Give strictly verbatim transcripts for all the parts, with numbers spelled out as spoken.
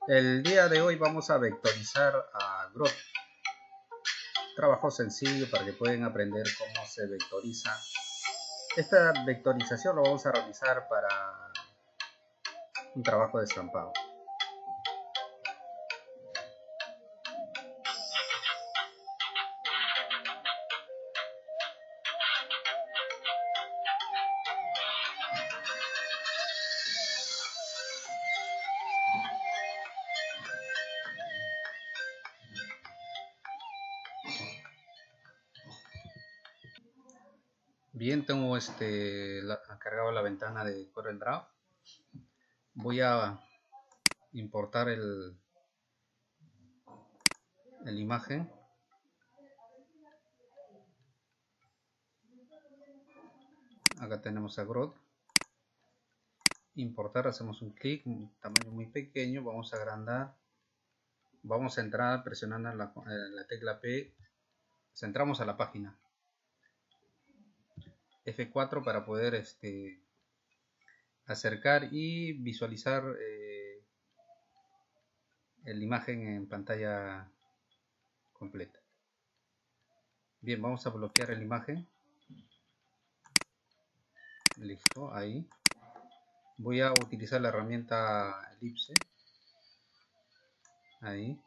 El día de hoy vamos a vectorizar a Grodd. Trabajo sencillo para que puedan aprender cómo se vectoriza. Esta vectorización lo vamos a realizar para un trabajo de estampado. Bien, tengo este la, cargado la ventana de CorelDRAW. Voy a importar el, el imagen. Acá tenemos a Grodd. Importar, hacemos un clic, un tamaño muy pequeño, vamos a agrandar. Vamos a entrar presionando la, la tecla P. Centramos a la página. F cuatro para poder este, acercar y visualizar eh, la imagen en pantalla completa. Bien, vamos a bloquear la imagen. Listo, ahí. Voy a utilizar la herramienta elipse. Ahí.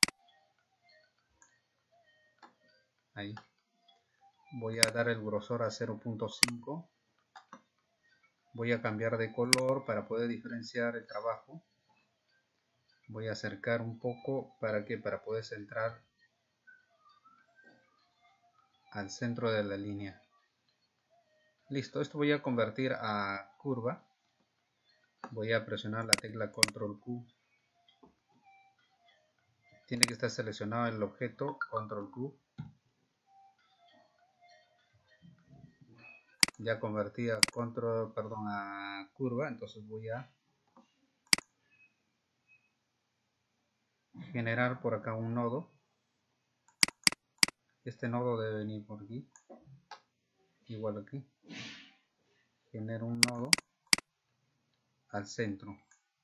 Ahí. Voy a dar el grosor a cero punto cinco. Voy a cambiar de color para poder diferenciar el trabajo. Voy a acercar un poco para que para poder centrar al centro de la línea. Listo, esto voy a convertir a curva. Voy a presionar la tecla control Q. Tiene que estar seleccionado el objeto, control Q. Ya convertí a control, perdón, a curva, entonces voy a generar por acá un nodo. Este nodo debe venir por aquí, igual aquí. Genero un nodo al centro.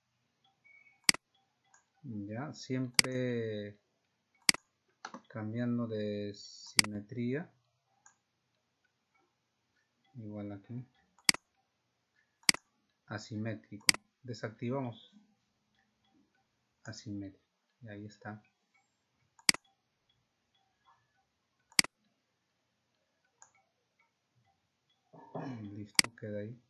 Ya, siempre cambiando de simetría. Igual aquí. Asimétrico. Desactivamos asimétrico. Y ahí está. Listo, queda ahí.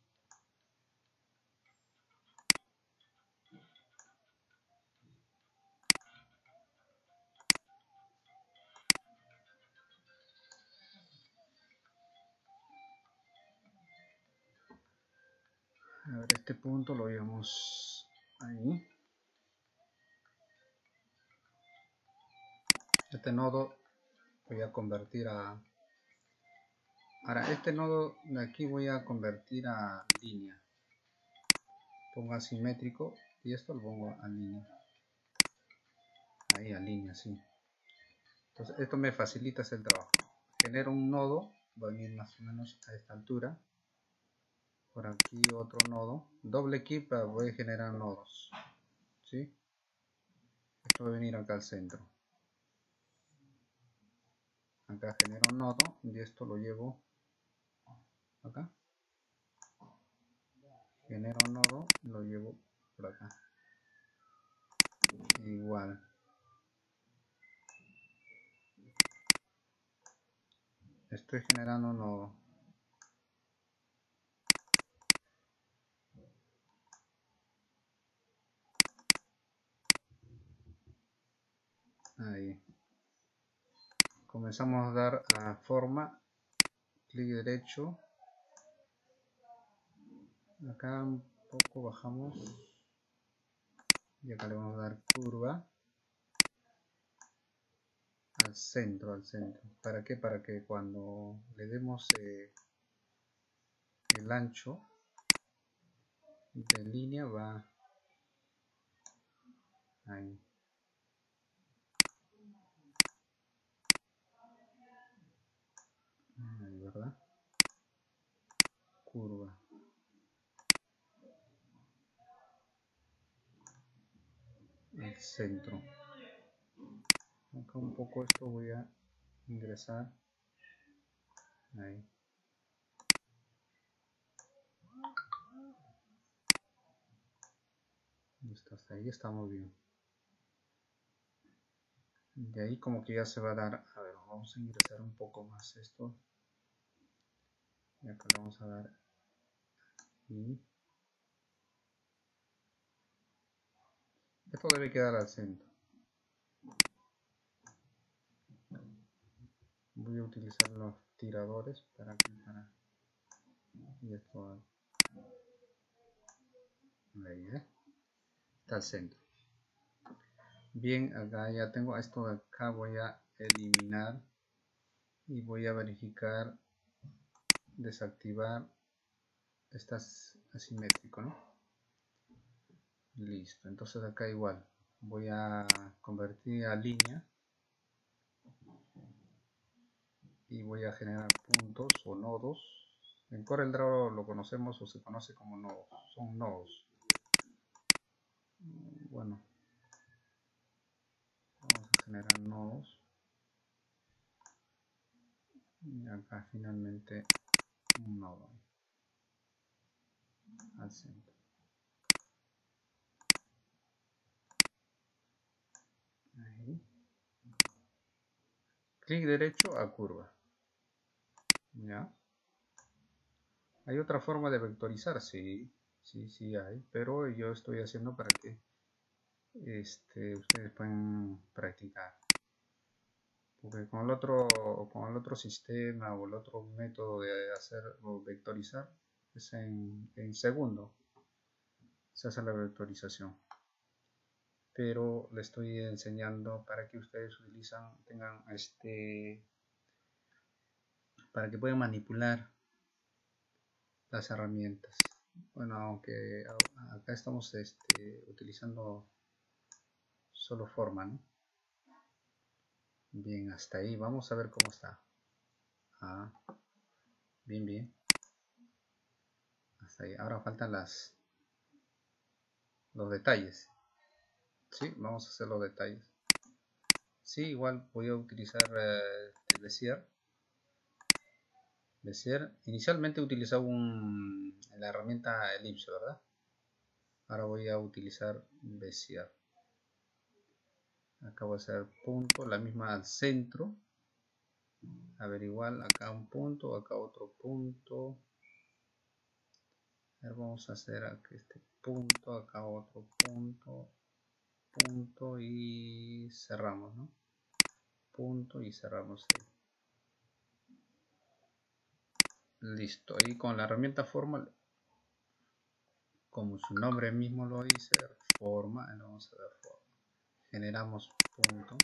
A ver, este punto lo llevamos ahí. Este nodo voy a convertir a... Ahora, este nodo de aquí voy a convertir a línea. Pongo asimétrico y esto lo pongo a línea. Ahí a línea, sí. Entonces, esto me facilita hacer el trabajo. Genero un nodo, va a venir más o menos a esta altura. Por aquí otro nodo. Doble clic para poder generar nodos. ¿Sí? Esto va a venir acá al centro. Acá genero un nodo y esto lo llevo acá. Genero un nodo y lo llevo por acá. Igual. Estoy generando un nodo. Ahí. Comenzamos a dar a forma. Clic derecho. Acá un poco bajamos. Y acá le vamos a dar curva. Al centro, al centro. ¿Para qué? Para que cuando le demos eh, el ancho de línea va ahí. Ahí, ¿verdad? Curva. Al centro. Acá un poco esto voy a ingresar. Ahí. Listo, hasta ahí estamos bien. De ahí como que ya se va a dar, a ver, vamos a ingresar un poco más esto. Y acá le vamos a dar y esto debe quedar al centro. Voy a utilizar los tiradores para que para y esto ahí, ¿eh? Está al centro. Bien, acá ya tengo esto de acá, voy a eliminar y voy a verificar, desactivar, estas asimétrico, ¿no? Listo, entonces acá igual voy a convertir a línea y voy a generar puntos o nodos. En CorelDRAW lo conocemos o se conoce como nodos, son nodos. Bueno, vamos a generar nodos y acá finalmente un nodo al centro. Ahí. Clic derecho a curva. ¿Ya? ¿Hay otra forma de vectorizar? Sí, sí, sí hay, pero yo estoy haciendo para que este, ustedes puedan practicar. Porque con el otro, con el otro sistema o el otro método de hacer o vectorizar es en, en segundo se hace la vectorización. Pero le estoy enseñando para que ustedes utilizan, tengan este, para que puedan manipular las herramientas. Bueno, aunque acá estamos este, utilizando solo forma, ¿no? Bien, hasta ahí. Vamos a ver cómo está. Ah, bien, bien. Hasta ahí. Ahora faltan las los detalles. Sí, vamos a hacer los detalles. Sí, igual voy a utilizar eh, este Bezier. Bezier. Inicialmente utilizaba un, la herramienta elipse, ¿verdad? Ahora voy a utilizar Bezier. Acá voy a hacer punto, la misma al centro. A ver, igual acá un punto, acá otro punto. A ver, vamos a hacer aquí este punto, acá otro punto, punto y cerramos, ¿no? Punto y cerramos ahí. Listo, ahí con la herramienta forma, como su nombre mismo lo dice, forma, vamos a dar forma. Generamos punto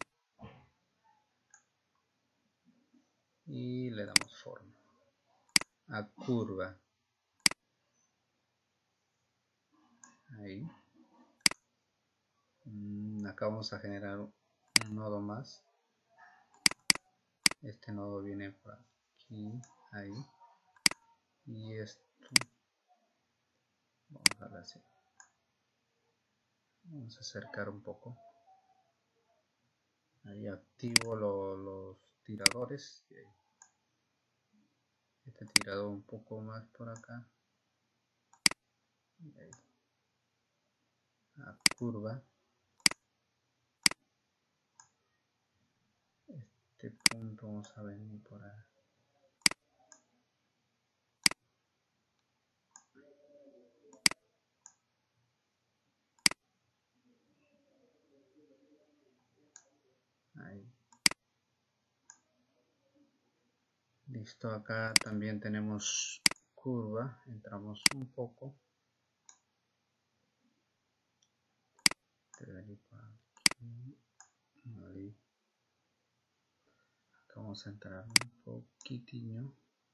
y le damos forma a curva. Ahí. Acá vamos a generar un nodo más. Este nodo viene por aquí, ahí. Y esto, vamos a darle así. Vamos a acercar un poco. Ahí activo lo, los tiradores. Este tirador un poco más por acá. Ahí. A curva. Este punto vamos a venir por ahí. Ahí. Listo, acá también tenemos curva. Entramos un poco. Aquí. Ahí. Acá vamos a entrar un poquitinho.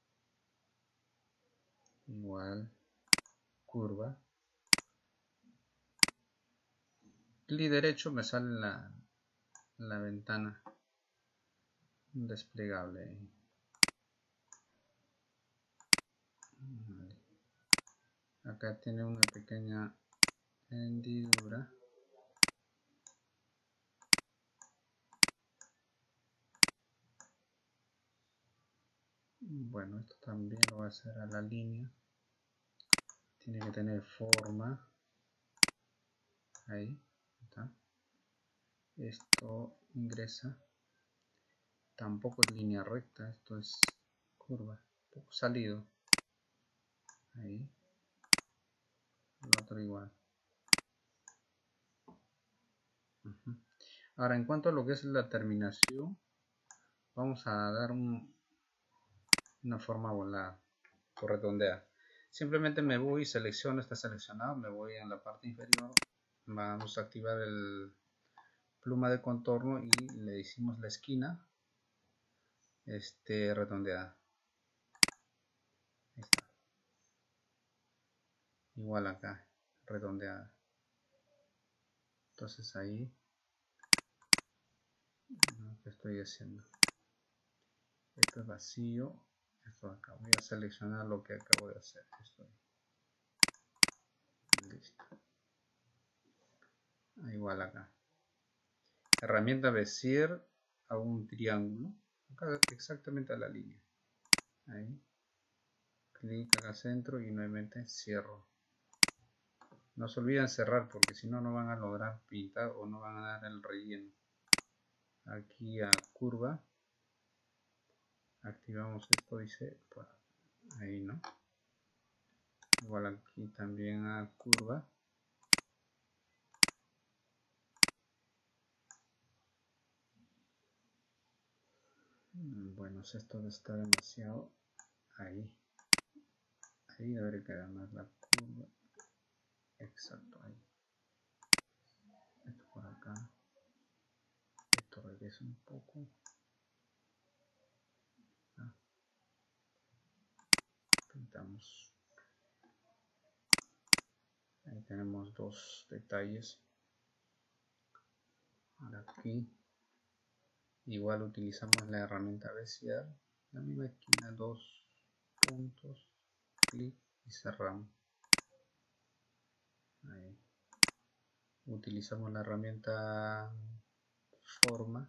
Igual. Curva. Clic derecho me sale la, la ventana desplegable. Acá tiene una pequeña hendidura. Bueno, esto también lo voy a hacer a la línea. Tiene que tener forma. Ahí está. Esto ingresa. Tampoco es línea recta, esto es curva. Un poco salido. Ahí. El otro igual. Uh-huh. Ahora, en cuanto a lo que es la terminación, vamos a dar un, una forma volada o redondeada. Simplemente me voy, selecciono, está seleccionado, me voy en la parte inferior, vamos a activar el pluma de contorno y le decimos la esquina este, redondeada. Ahí está. Igual acá, redondeada. Entonces ahí, ¿qué estoy haciendo? Esto es vacío, esto de acá. Voy a seleccionar lo que acabo de hacer. Esto. Listo. Igual acá. Herramienta Bezier a un triángulo. Acá exactamente a la línea. Ahí. Clic acá centro y nuevamente cierro. No se olviden cerrar porque si no, no van a lograr pintar o no van a dar el relleno. Aquí a curva. Activamos esto, dice. Ahí, ¿no? Igual aquí también a curva. Bueno, esto está demasiado. Ahí. Ahí debería quedar más la curva. Exacto, ahí. Esto por acá. Esto regresa un poco. Ah. Pintamos. Ahí tenemos dos detalles. Ahora aquí. Igual utilizamos la herramienta Bezier. La misma esquina, dos puntos. Clic y cerramos. Ahí. Utilizamos la herramienta forma.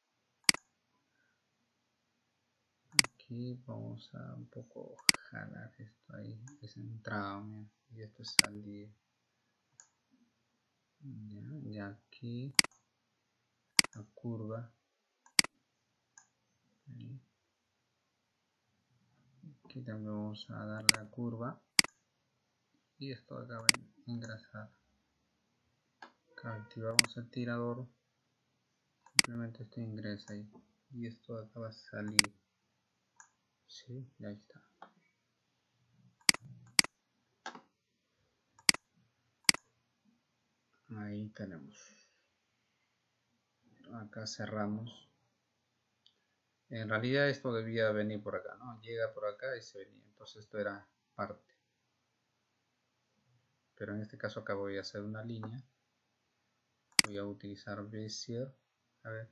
Aquí vamos a un poco jalar esto ahí, es entrada, y esto es salir. Ya, y aquí la curva. Ahí. Aquí también vamos a dar la curva y esto acá va a engrasar. Acá activamos el tirador, simplemente esto ingresa ahí y esto acá va a salir. Sí, y ahí está. Ahí tenemos. Acá cerramos. En realidad esto debía venir por acá, ¿no? Llega por acá y se venía. Entonces esto era parte. Pero en este caso acá voy a hacer una línea. Voy a utilizar Bezier. A ver.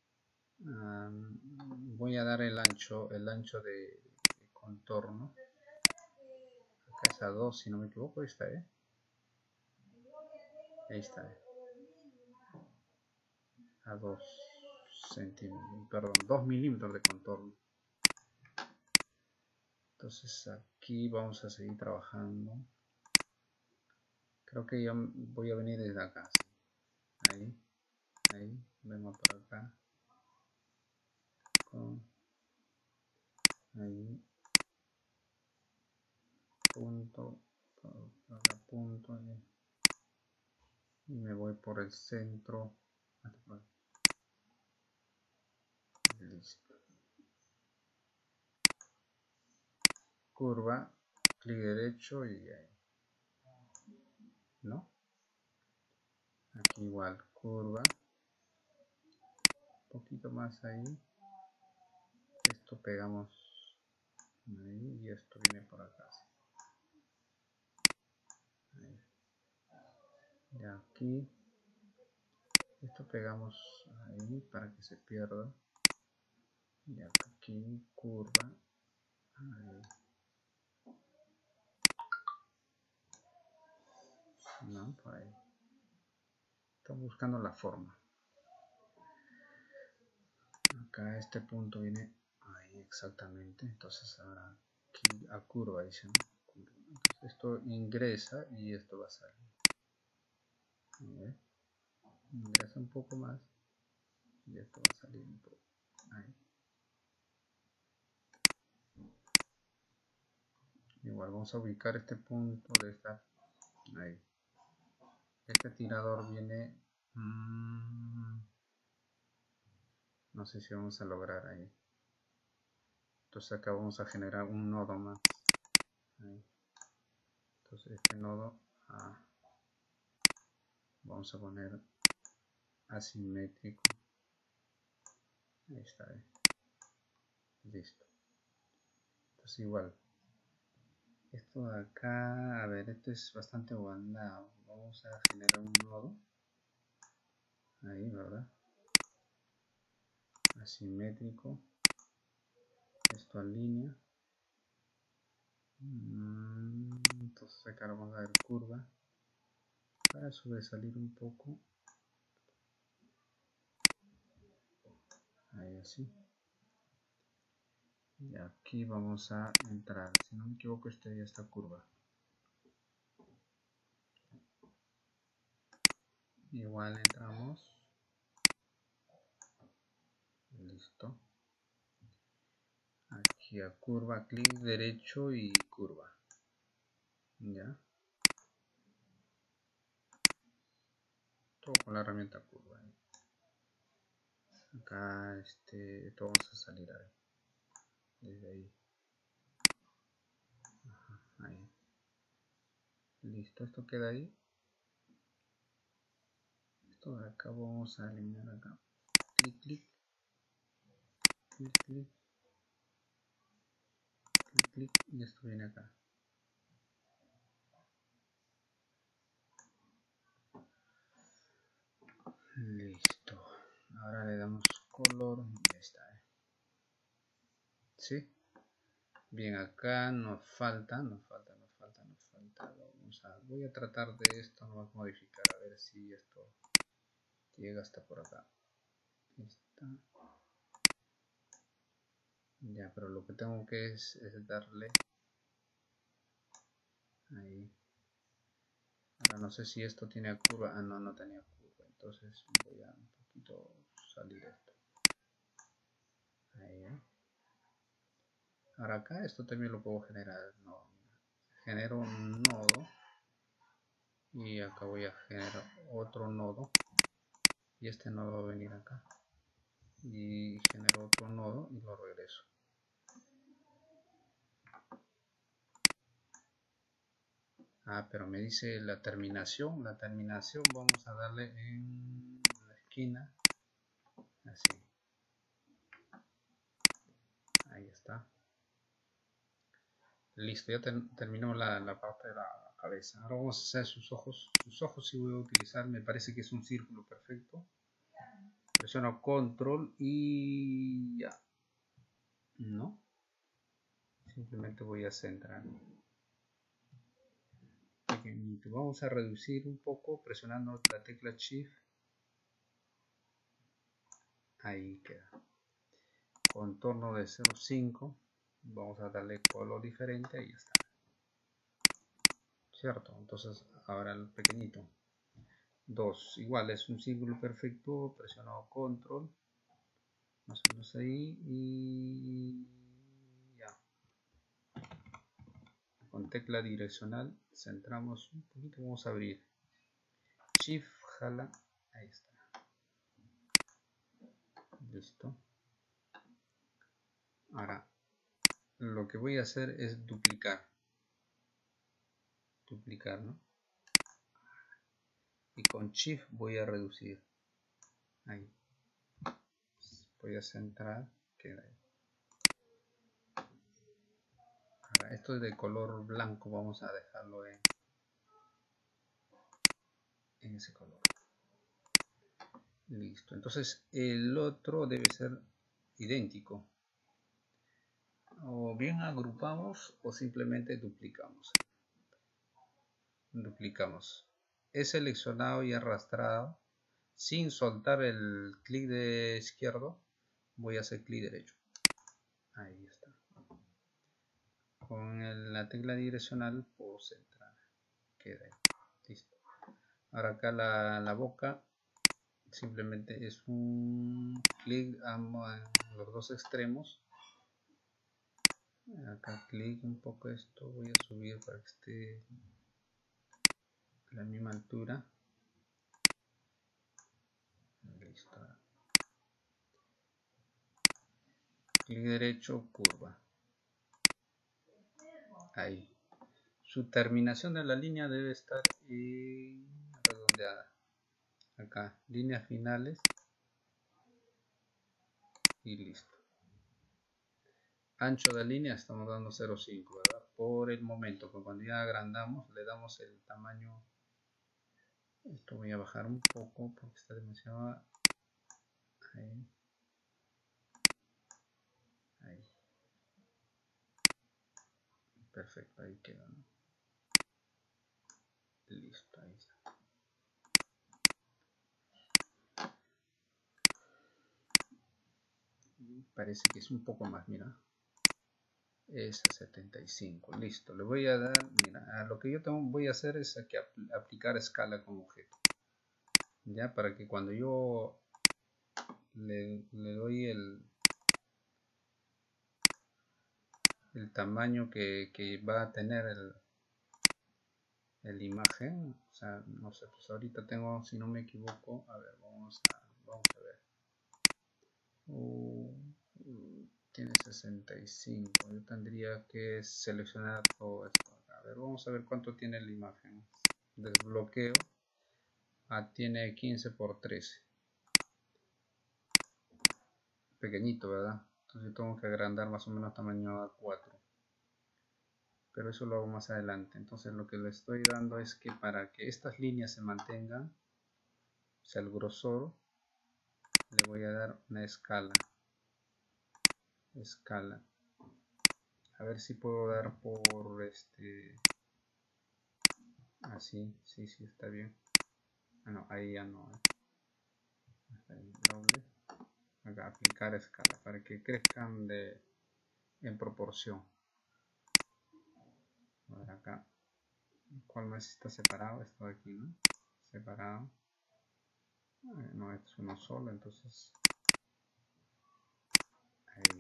Um, voy a dar el ancho, el ancho de, de contorno. Acá es a dos, si no me equivoco. Ahí está, ¿eh? Ahí está. ¿eh? A dos centímetros, perdón, dos milímetros de contorno. Entonces aquí vamos a seguir trabajando. Creo que yo voy a venir desde acá. ¿Sí? Ahí, ahí, vengo por acá. Con, ahí. Punto, acá punto. Y, y me voy por el centro. Listo. Curva, clic derecho y ahí. ¿No? Aquí igual, curva. Un poquito más ahí. Esto pegamos ahí y esto viene por acá. Ahí. Y aquí. Esto pegamos ahí para que se pierda. Y aquí, curva. Ahí. No, por ahí. Estamos buscando la forma. Acá este punto viene ahí. exactamente. Entonces ahora aquí a curva dice, ¿no? Entonces esto ingresa y esto va a salir. ¿Ve? Ingresa un poco más y esto va a salir un poco. Ahí. Igual vamos a ubicar este punto de esta. Ahí. Este tirador viene. Mmm, no sé si vamos a lograr ahí. Entonces acá vamos a generar un nodo más. Ahí. Entonces este nodo ah, vamos a poner asimétrico. Ahí está. Ahí. Listo. Entonces igual. Esto de acá, a ver, esto es bastante guandado. Vamos a generar un nodo. Ahí, ¿verdad? Asimétrico. Esto en línea. Entonces acá vamos a ver curva. Para sobresalir un poco. Ahí así. Y aquí vamos a entrar. Si no me equivoco, este ya está curva. Igual entramos. Listo. Aquí a curva, clic derecho y curva. Ya. Todo con la herramienta curva. Acá este, esto vamos a salir ahí. Desde ahí. Ajá, ahí. Listo, esto queda ahí. Esto de acá vamos a eliminar acá. Clic, clic. Clic, clic. Clic, clic. Y esto viene acá. Listo. Ahora le damos color. Ya está. ¿Sí? Bien, acá nos falta, nos falta, nos falta, nos falta. Vamos a, voy a tratar de esto, vamos a modificar a ver si esto llega hasta por acá. Está. Ya, pero lo que tengo que es, es darle ahí. Ahora no sé si esto tiene curva. Ah, no, no tenía curva. Entonces voy a un poquito salir esto. Ahí, ¿eh? Ahora acá esto también lo puedo generar. No, genero un nodo. Y acá voy a generar otro nodo. Y este nodo va a venir acá. Y genero otro nodo y lo regreso. Ah, pero me dice la terminación. La terminación vamos a darle en la esquina. Así. Ahí está. Listo, ya ter terminó la, la parte de la cabeza. Ahora vamos a hacer sus ojos. Sus ojos sí voy a utilizar. Me parece que es un círculo perfecto. Presiono control y ya. No. Simplemente voy a centrar. Pequeñito. Vamos a reducir un poco presionando la tecla Shift. Ahí queda. Contorno de cero punto cinco. Vamos a darle color diferente. Ahí está. ¿Cierto? Entonces ahora el pequeñito. dos. Igual es un círculo perfecto. Presiono control. Más o menos ahí. Y ya. Con tecla direccional centramos un poquito. Vamos a abrir. Shift, jala. Ahí está. Listo. Ahora lo que voy a hacer es duplicar. Duplicar, ¿no? Y con Shift voy a reducir. Ahí. Voy a centrar. Queda ahí. Ahora, esto es de color blanco. Vamos a dejarlo en, en ese color. Listo. Entonces el otro debe ser idéntico. O bien agrupamos o simplemente duplicamos. Duplicamos. He seleccionado y arrastrado sin soltar el clic de izquierdo. Voy a hacer clic derecho. Ahí está. Con el, la tecla direccional puedo centrar. Queda ahí. Listo. Ahora acá la, la boca simplemente es un clic en los dos extremos. Acá clic un poco esto. Voy a subir para que esté a la misma altura. Listo. Clic derecho, curva. Ahí. Su terminación de la línea debe estar en redondeada. Acá, líneas finales. Y listo. Ancho de línea estamos dando cero punto cinco, ¿verdad? Por el momento, porque cuando ya agrandamos, le damos el tamaño. Esto voy a bajar un poco porque está demasiado. Ahí. Ahí. Perfecto, ahí queda, ¿no? Listo, ahí está. Parece que es un poco más, mira. Es a setenta y cinco. Listo, le voy a dar, mira, a lo que yo tengo, voy a hacer es aquí apl aplicar escala con objeto. Ya, para que cuando yo le, le doy el, el tamaño que, que va a tener el, el imagen, o sea, no sé, pues ahorita tengo, si no me equivoco, a ver, vamos a, vamos a ver. Uh, uh, tiene sesenta y cinco, yo tendría que seleccionar todo esto. A ver, vamos a ver cuánto tiene la imagen. Desbloqueo. Ah, tiene quince por trece. Pequeñito, ¿verdad? Entonces tengo que agrandar más o menos tamaño A cuatro. Pero eso lo hago más adelante. Entonces lo que le estoy dando es que para que estas líneas se mantengan, o sea, el grosor, le voy a dar una escala. Escala. A ver si puedo dar por este... Así, sí, sí, está bien. Ah, no, ahí ya no. Ahí, doble. Acá, aplicar escala para que crezcan de, en proporción. A ver acá. ¿Cuál más está separado? Esto de aquí, ¿no? Separado. Eh, no, esto es uno solo, entonces. Ahí.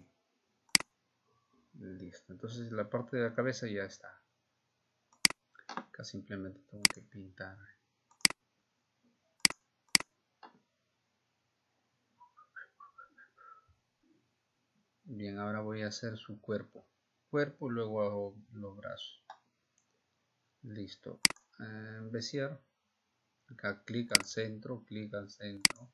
Listo. Entonces la parte de la cabeza ya está. Acá simplemente tengo que pintar. Bien, ahora voy a hacer su cuerpo. Cuerpo, luego hago los brazos. Listo. Eh, Bezier. Acá clic al centro, clic al centro.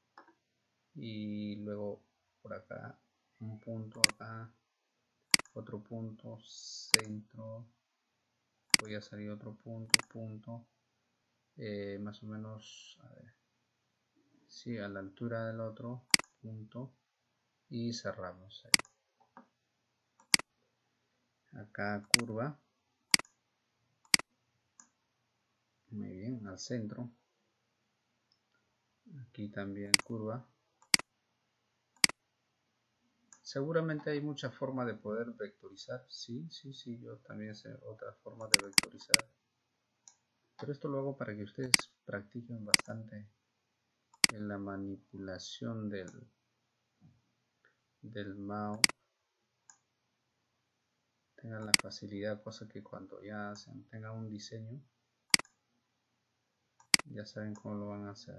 Y luego por acá, un punto acá, otro punto, centro. Voy a salir otro punto, punto. Eh, más o menos, a ver. Sí, a la altura del otro punto. Y cerramos ahí. Acá curva. Muy bien, al centro. Aquí también curva. Seguramente hay muchas formas de poder vectorizar. Sí, sí, sí, yo también sé otras formas de vectorizar. Pero esto lo hago para que ustedes practiquen bastante en la manipulación del, del mouse. Tengan la facilidad, cosa que cuando ya hacen, tengan un diseño, ya saben cómo lo van a hacer.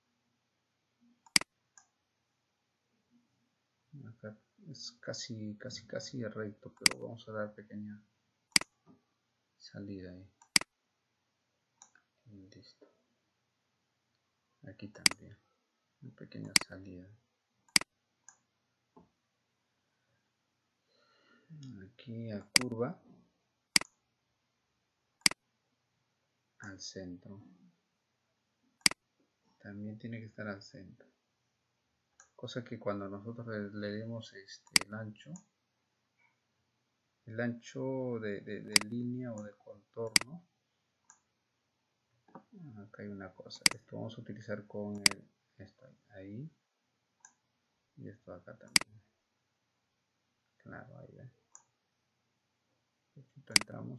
Acá es casi, casi, casi recto, pero vamos a dar pequeña salida ahí. Listo. Aquí también, una pequeña salida. Aquí a curva, al centro. También tiene que estar al centro. Cosa que cuando nosotros le, le demos este, el ancho, el ancho de, de, de línea o de contorno, acá hay una cosa, esto vamos a utilizar con el, esto ahí, y esto acá también, claro, ahí ve. Entramos.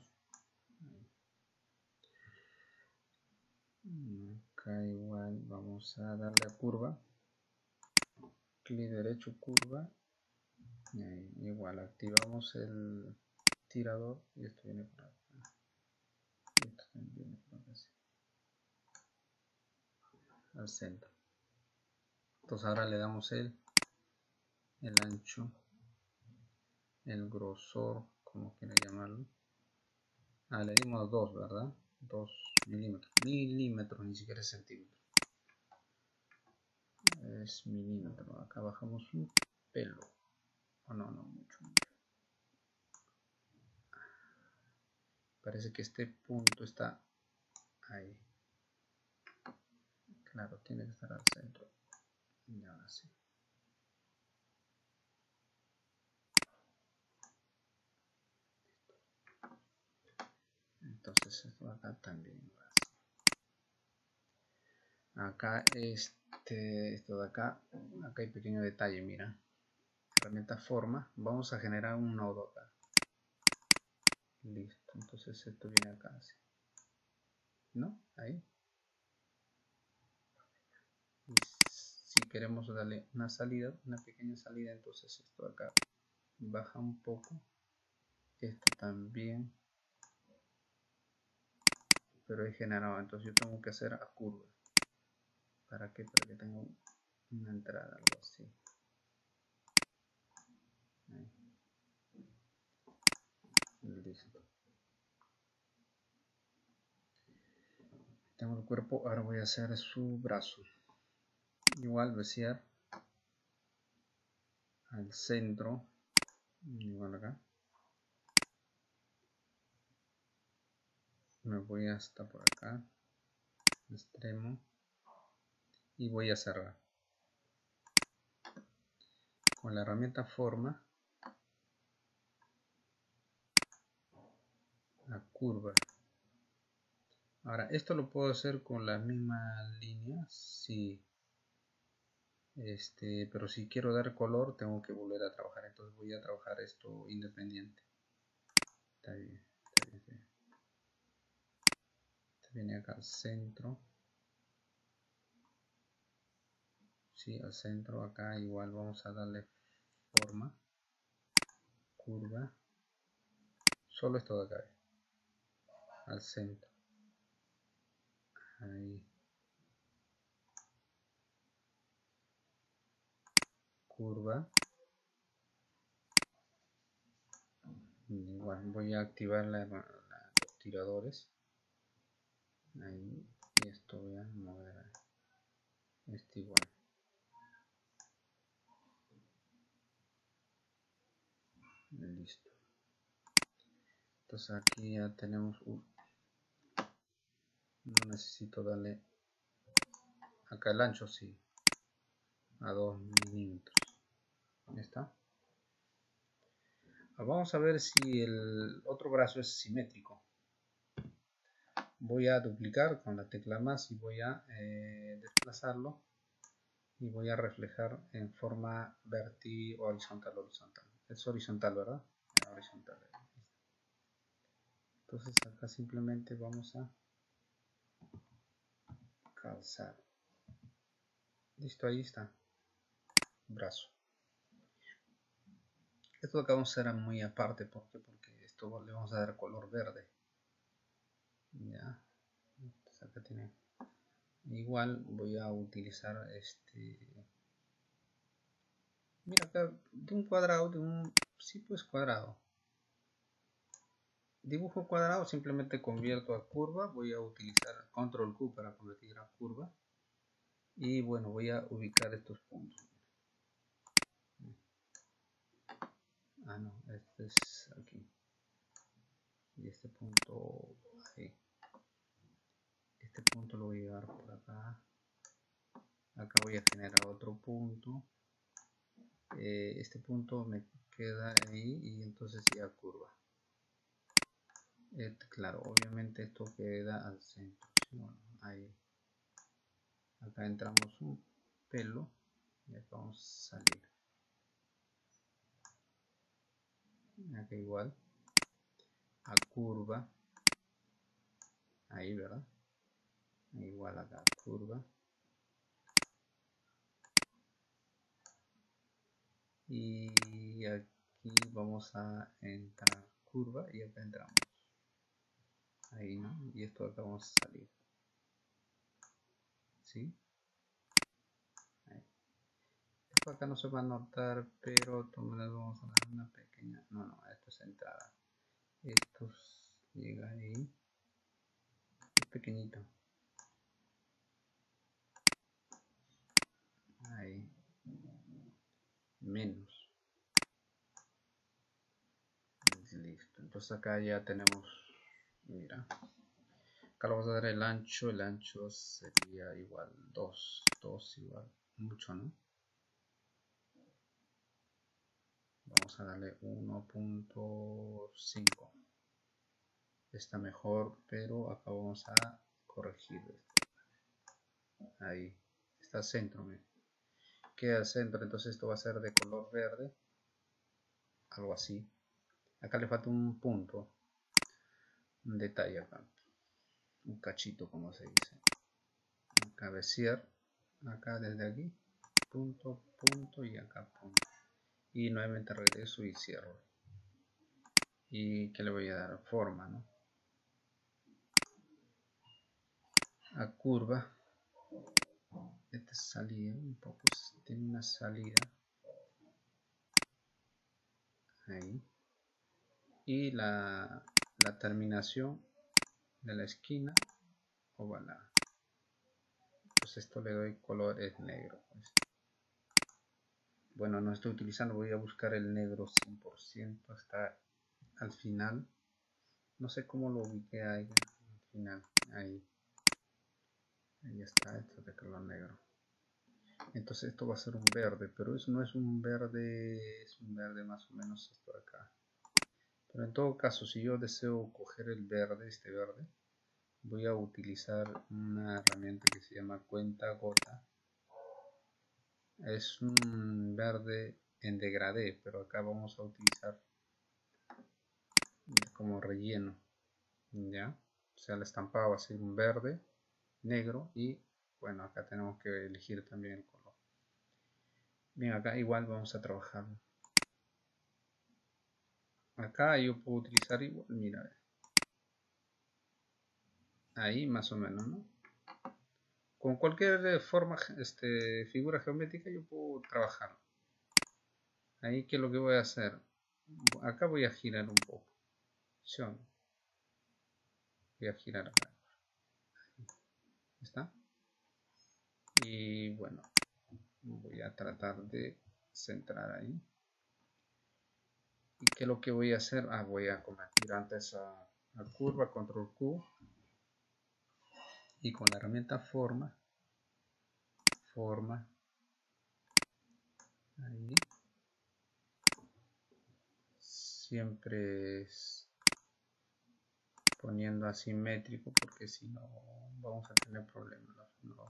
Acá igual vamos a darle a curva. Clic derecho, curva. Y ahí, igual activamos el tirador y esto viene por acá. Y esto también viene por acá, así, al centro. Entonces ahora le damos el, el ancho, el grosor, como quiera llamarlo. Ah, le dimos dos, ¿verdad? dos milímetros. Milímetros, ni siquiera es centímetros. Es milímetro. Acá bajamos un pelo. Oh, no, no, mucho, mucho. Parece que este punto está ahí. Claro, tiene que estar al centro. Y ahora sí. Entonces esto acá también va así. Acá este, esto de acá, acá hay pequeño detalle, mira. Herramienta forma, vamos a generar un nodo acá. Listo, entonces esto viene acá así. ¿No? Ahí. Y si queremos darle una salida, una pequeña salida, entonces esto de acá baja un poco. Esto también. Pero es generado, entonces yo tengo que hacer a curva. ¿Para qué? Para que tenga una entrada, algo así. Ahí. Listo. Tengo el cuerpo, ahora voy a hacer su brazo. Igual vaciar al centro, igual acá. Me voy hasta por acá, extremo, y voy a cerrar. Con la herramienta forma, la curva. Ahora, esto lo puedo hacer con las mismas líneas, sí. Este, pero si quiero dar color, tengo que volver a trabajar. Entonces voy a trabajar esto independiente. Está bien, está bien, está bien. Este viene acá al centro. Sí, al centro, acá igual vamos a darle forma, curva. Solo esto de acá, al centro. Ahí. Curva. Igual voy a activar la, la, los tiradores. Ahí. Y esto voy a mover ahí. Este igual. Listo. Entonces aquí ya tenemos. Uh, no necesito darle. Acá el ancho sí. A dos milímetros. Ahí está. Vamos a ver si el otro brazo es simétrico. Voy a duplicar con la tecla más y voy a eh, desplazarlo y voy a reflejar en forma verti horizontal horizontal. Es horizontal, ¿verdad? Horizontal. Entonces acá simplemente vamos a calzar. Listo, ahí está. Brazo. Esto lo que vamos a hacer muy aparte, ¿por qué? Porque esto le vamos a dar color verde. Ya. Entonces acá tiene. Igual voy a utilizar este. Mira acá, de un cuadrado, de un. Sí, pues cuadrado. Dibujo cuadrado, simplemente convierto a curva. Voy a utilizar control Q para convertir a curva. Y bueno, voy a ubicar estos puntos. Ah, no, este es aquí. Y este punto ahí. Este punto lo voy a llevar por acá. Acá voy a generar otro punto. Eh, este punto me queda ahí y entonces ya curva. Eh, claro, obviamente esto queda al centro. ¿Sí? Bueno, ahí. Acá entramos un pelo y acá vamos a salir. acá igual, a curva, ahí, ¿verdad? Igual acá, curva, y aquí vamos a entrar curva y acá entramos, ahí, ¿no? Y esto acá vamos a salir, ¿sí? Ahí. Esto acá no se va a notar, pero de todas maneras vamos a dar una pequeña, no, no, esto es entrada, esto llega ahí, es pequeñito, ahí, menos, listo. Entonces acá ya tenemos, mira, acá le vamos a dar el ancho, el ancho sería igual dos, dos igual, mucho, ¿no? Vamos a darle uno punto cinco, está mejor, pero acá vamos a corregir esto, ahí, está centro, mira. Queda centro, entonces esto va a ser de color verde, algo así. Acá le falta un punto, un detalle acá, un cachito como se dice. Cabecear, acá desde aquí, punto, punto y acá punto. Y nuevamente regreso y cierro. Y que le voy a dar forma, ¿no? A curva, esta salida, un poco, tiene una salida. Ahí. Y la, la terminación de la esquina ovalada. Pues esto le doy color es negro, pues. Bueno, no estoy utilizando, voy a buscar el negro cien por ciento hasta al final. No sé cómo lo ubiqué ahí al final, ahí. Ahí está, esto de color negro. Entonces esto va a ser un verde, pero eso no es un verde, es un verde más o menos esto de acá. Pero en todo caso, si yo deseo coger el verde, este verde, voy a utilizar una herramienta que se llama cuenta gota. Es un verde en degradé, pero acá vamos a utilizar como relleno, ya. O sea, el estampado va a ser un verde, negro y bueno, acá tenemos que elegir también el color. Bien, acá igual vamos a trabajar. Acá yo puedo utilizar igual, mira, ahí más o menos, ¿no? Con cualquier forma, este, figura geométrica yo puedo trabajar. Ahí, ¿qué es lo que voy a hacer? Acá voy a girar un poco. Voy a girar acá. ¿Está? Y bueno, voy a tratar de centrar ahí. ¿Y qué es lo que voy a hacer? Ah, voy a convertir antes a, a curva, control Q. Y con la herramienta forma, forma, ahí. Siempre es poniendo asimétrico porque si no vamos a tener problemas. No.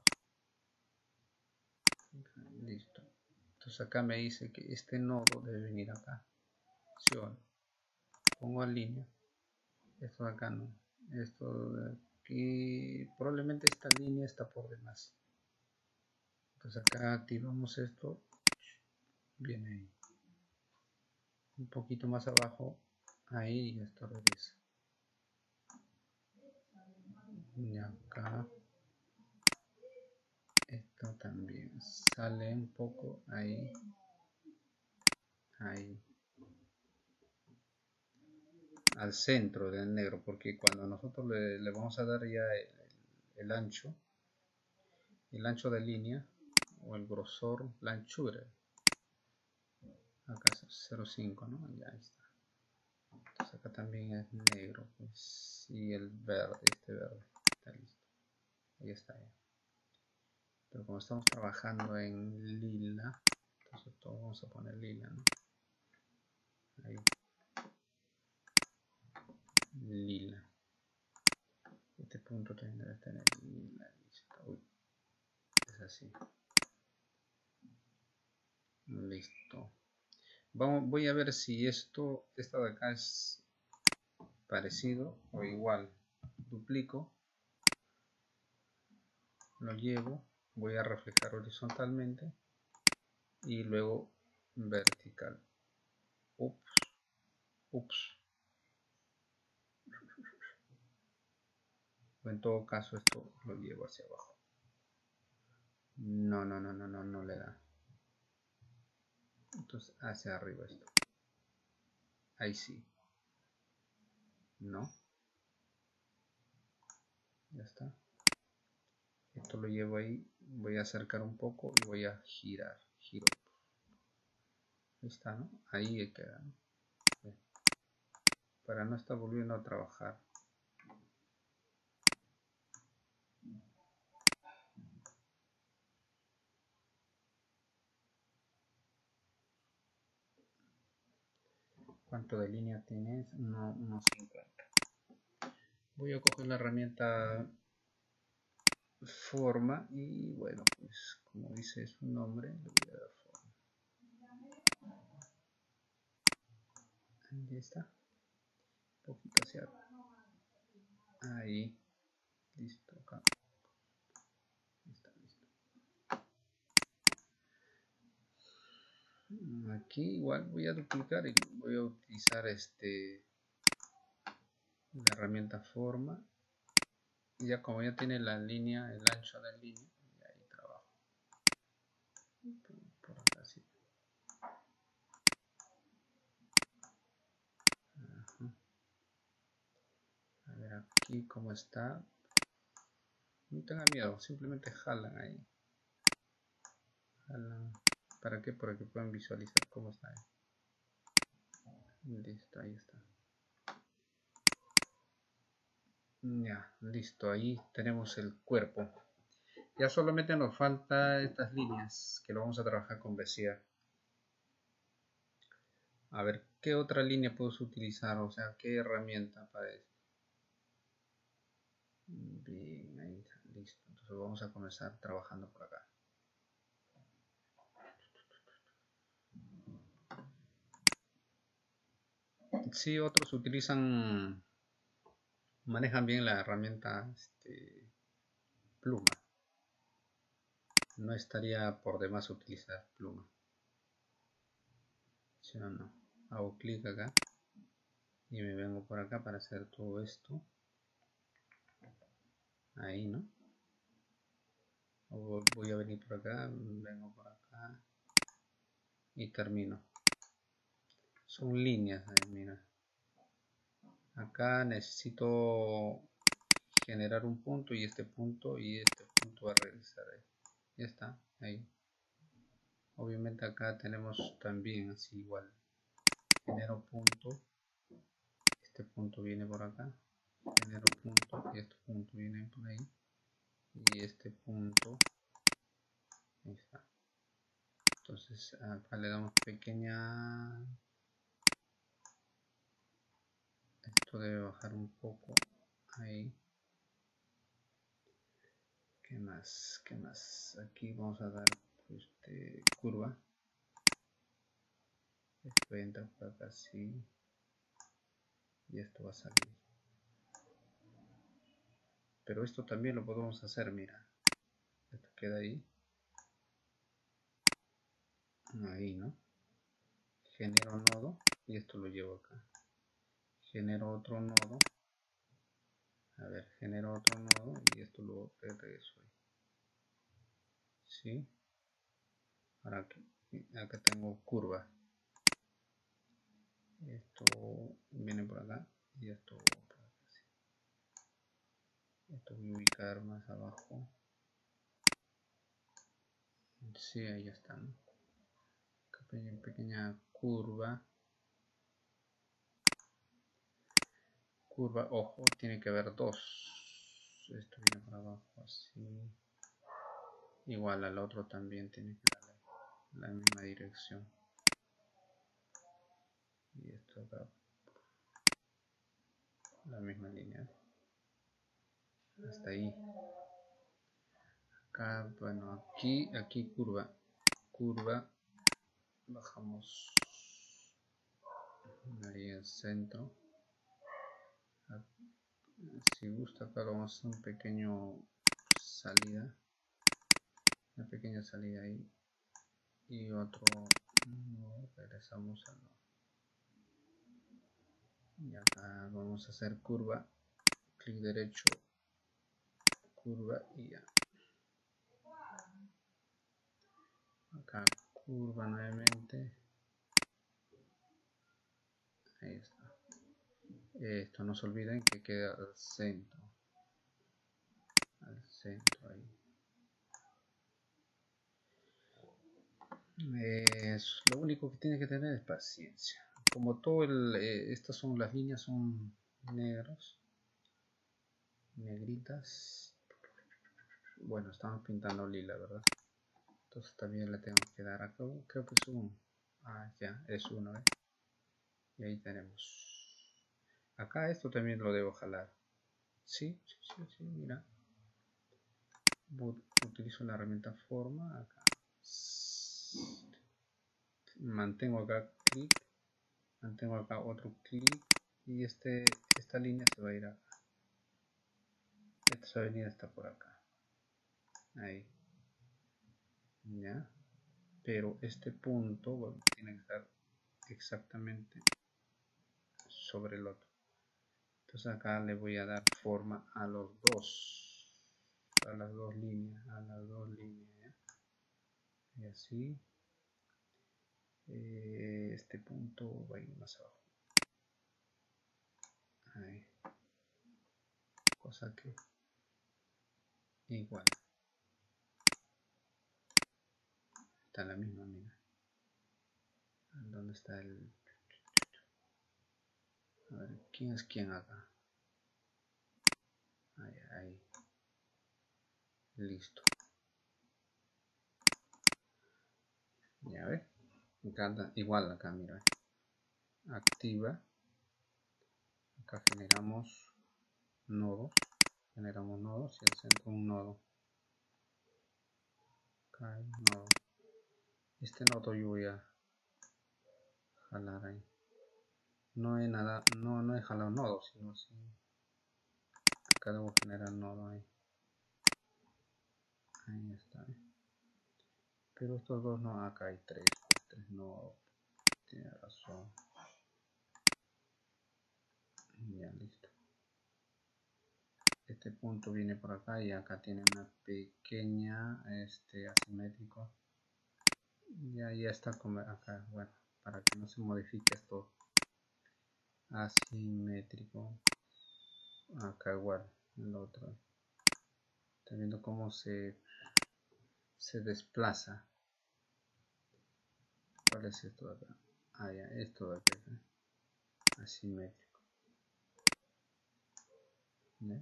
Listo. Entonces acá me dice que este nodo debe venir acá. Opción. Pongo en línea. Esto de acá no. Esto de aquí. Probablemente esta línea está por demás. Entonces acá activamos esto. Viene ahí. Un poquito más abajo. Ahí y esto regresa. Y acá. Esto también sale un poco ahí. Ahí. Al centro del negro, porque cuando nosotros le, le vamos a dar ya el, el ancho, el ancho de línea o el grosor, la anchura, acá es cero punto cinco, ¿no? Ya está. Entonces acá también es negro, pues, y el verde, este verde, está listo. Ahí está ya. Pero como estamos trabajando en lila, entonces todo vamos a poner lila, ¿no? Ahí. Lila. Este punto también debe tener lila, listo. Uy, es así. Listo. Vamos, voy a ver si esto, esta de acá es parecido o igual. Duplico, lo llevo, voy a reflejar horizontalmente y luego vertical. Ups, ups. O en todo caso esto lo llevo hacia abajo. No, no, no, no, no, no le da. Entonces hacia arriba esto. Ahí sí. No. Ya está. Esto lo llevo ahí. Voy a acercar un poco y voy a girar. Giro. Ahí está, ¿no? Ahí queda, ¿no? Bien. Para no estar volviendo a trabajar. ¿Cuánto de línea tienes? uno punto cincuenta. Voy a coger la herramienta forma y bueno, pues como dice su nombre, le voy a dar forma. Ahí está. Un poquito hacia ahí. Listo, acá. Está listo. Aquí igual voy a duplicar y voy a utilizar este la herramienta forma. Y ya como ya tiene la línea, el ancho de la línea, y ahí trabajo. Por, por acá sí. Ajá. A ver aquí cómo está. No tengan miedo, simplemente jalan ahí. Jalan. ¿Para qué? Para que puedan visualizar cómo está ahí. Listo, ahí está. Ya, listo, ahí tenemos el cuerpo. Ya solamente nos falta estas líneas que lo vamos a trabajar con Bezier. A ver, ¿qué otra línea puedes utilizar? O sea, ¿qué herramienta para eso? Bien, ahí está, listo. Entonces vamos a comenzar trabajando por acá. Sí, otros utilizan, manejan bien la herramienta este, pluma. No estaría por demás utilizar pluma. ¿Sí o no? Hago clic acá y me vengo por acá para hacer todo esto. Ahí, ¿no? Voy a venir por acá, vengo por acá y termino. Son líneas, ahí, mira. Acá necesito generar un punto y este punto y este punto va a realizar ahí. Ya está, ahí. Obviamente acá tenemos también así igual. Genero punto. Este punto viene por acá. Genero punto y este punto viene por ahí. Y este punto. Ahí está. Entonces acá le damos pequeña. Esto debe bajar un poco. Ahí. ¿Qué más? ¿Qué más? Aquí vamos a dar este, curva. Esto entra por acá así. Y esto va a salir. Pero esto también lo podemos hacer, mira. Esto queda ahí. Ahí, ¿no? Genero nodo y esto lo llevo acá. Genero otro nodo. A ver, genero otro nodo y esto lo regreso ahí. ¿Sí? Ahora aquí, acá tengo curva. Esto viene por acá y esto por acá. ¿Sí? Esto voy a ubicar más abajo. Sí, ahí está, ¿no? Acá pequeña, pequeña curva. Curva, ojo, tiene que haber dos. Esto viene por abajo así. Igual al otro también tiene que darle la misma dirección. Y esto acá. La misma línea. Hasta ahí. Acá, bueno, aquí, aquí curva. Curva. Bajamos ahí el centro. Si gusta, acá vamos a hacer un pequeño salida, una pequeña salida ahí, y otro no, regresamos a no. Y acá vamos a hacer curva, clic derecho, curva y ya. Acá curva nuevamente. Ahí está. Esto no se olviden que queda al centro. Al centro ahí. Es, lo único que tiene que tener es paciencia. Como todo el, eh, estas son las líneas, son negros, negritas. Bueno, estamos pintando lila, ¿verdad? Entonces también le tengo que dar acá, creo que es uno. Ah, ya, es uno, ¿eh? Y ahí tenemos. Acá esto también lo debo jalar. Sí, sí, sí, sí, mira. Utilizo la herramienta forma acá. Mantengo acá clic, mantengo acá otro clic y este, esta línea se va a ir acá. Esta avenida está por acá. Ahí. Ya. Pero este punto, bueno, tiene que estar exactamente sobre el otro. Entonces acá le voy a dar forma a los dos, a las dos líneas, a las dos líneas. ¿Ya? Y así. Eh, este punto va a ir más abajo. Ahí. Cosa que igual. Está la misma, mira. ¿Dónde está el...? A ver, ¿quién es quién acá? Ahí, ahí. Listo. Ya ves. Acá, igual acá, mira. Activa. Acá generamos nodos. Generamos nodos y al centro un nodo. Acá hay un nodo. Este nodo yo voy a jalar ahí. No he nada, no, no he jalado nodos, sino si acá debo generar nodo ahí. Ahí está. ¿eh? Pero estos dos no, acá hay tres, pues tres nodos. Tiene razón. Ya listo. Este punto viene por acá y acá tiene una pequeña este asimétrico. Ya, ya está como acá, bueno, para que no se modifique esto asimétrico. Acá igual, el otro. Está viendo cómo se se desplaza. ¿Cuál es esto de acá? Ah, ya, esto de acá, ¿eh? Asimétrico. ¿Eh?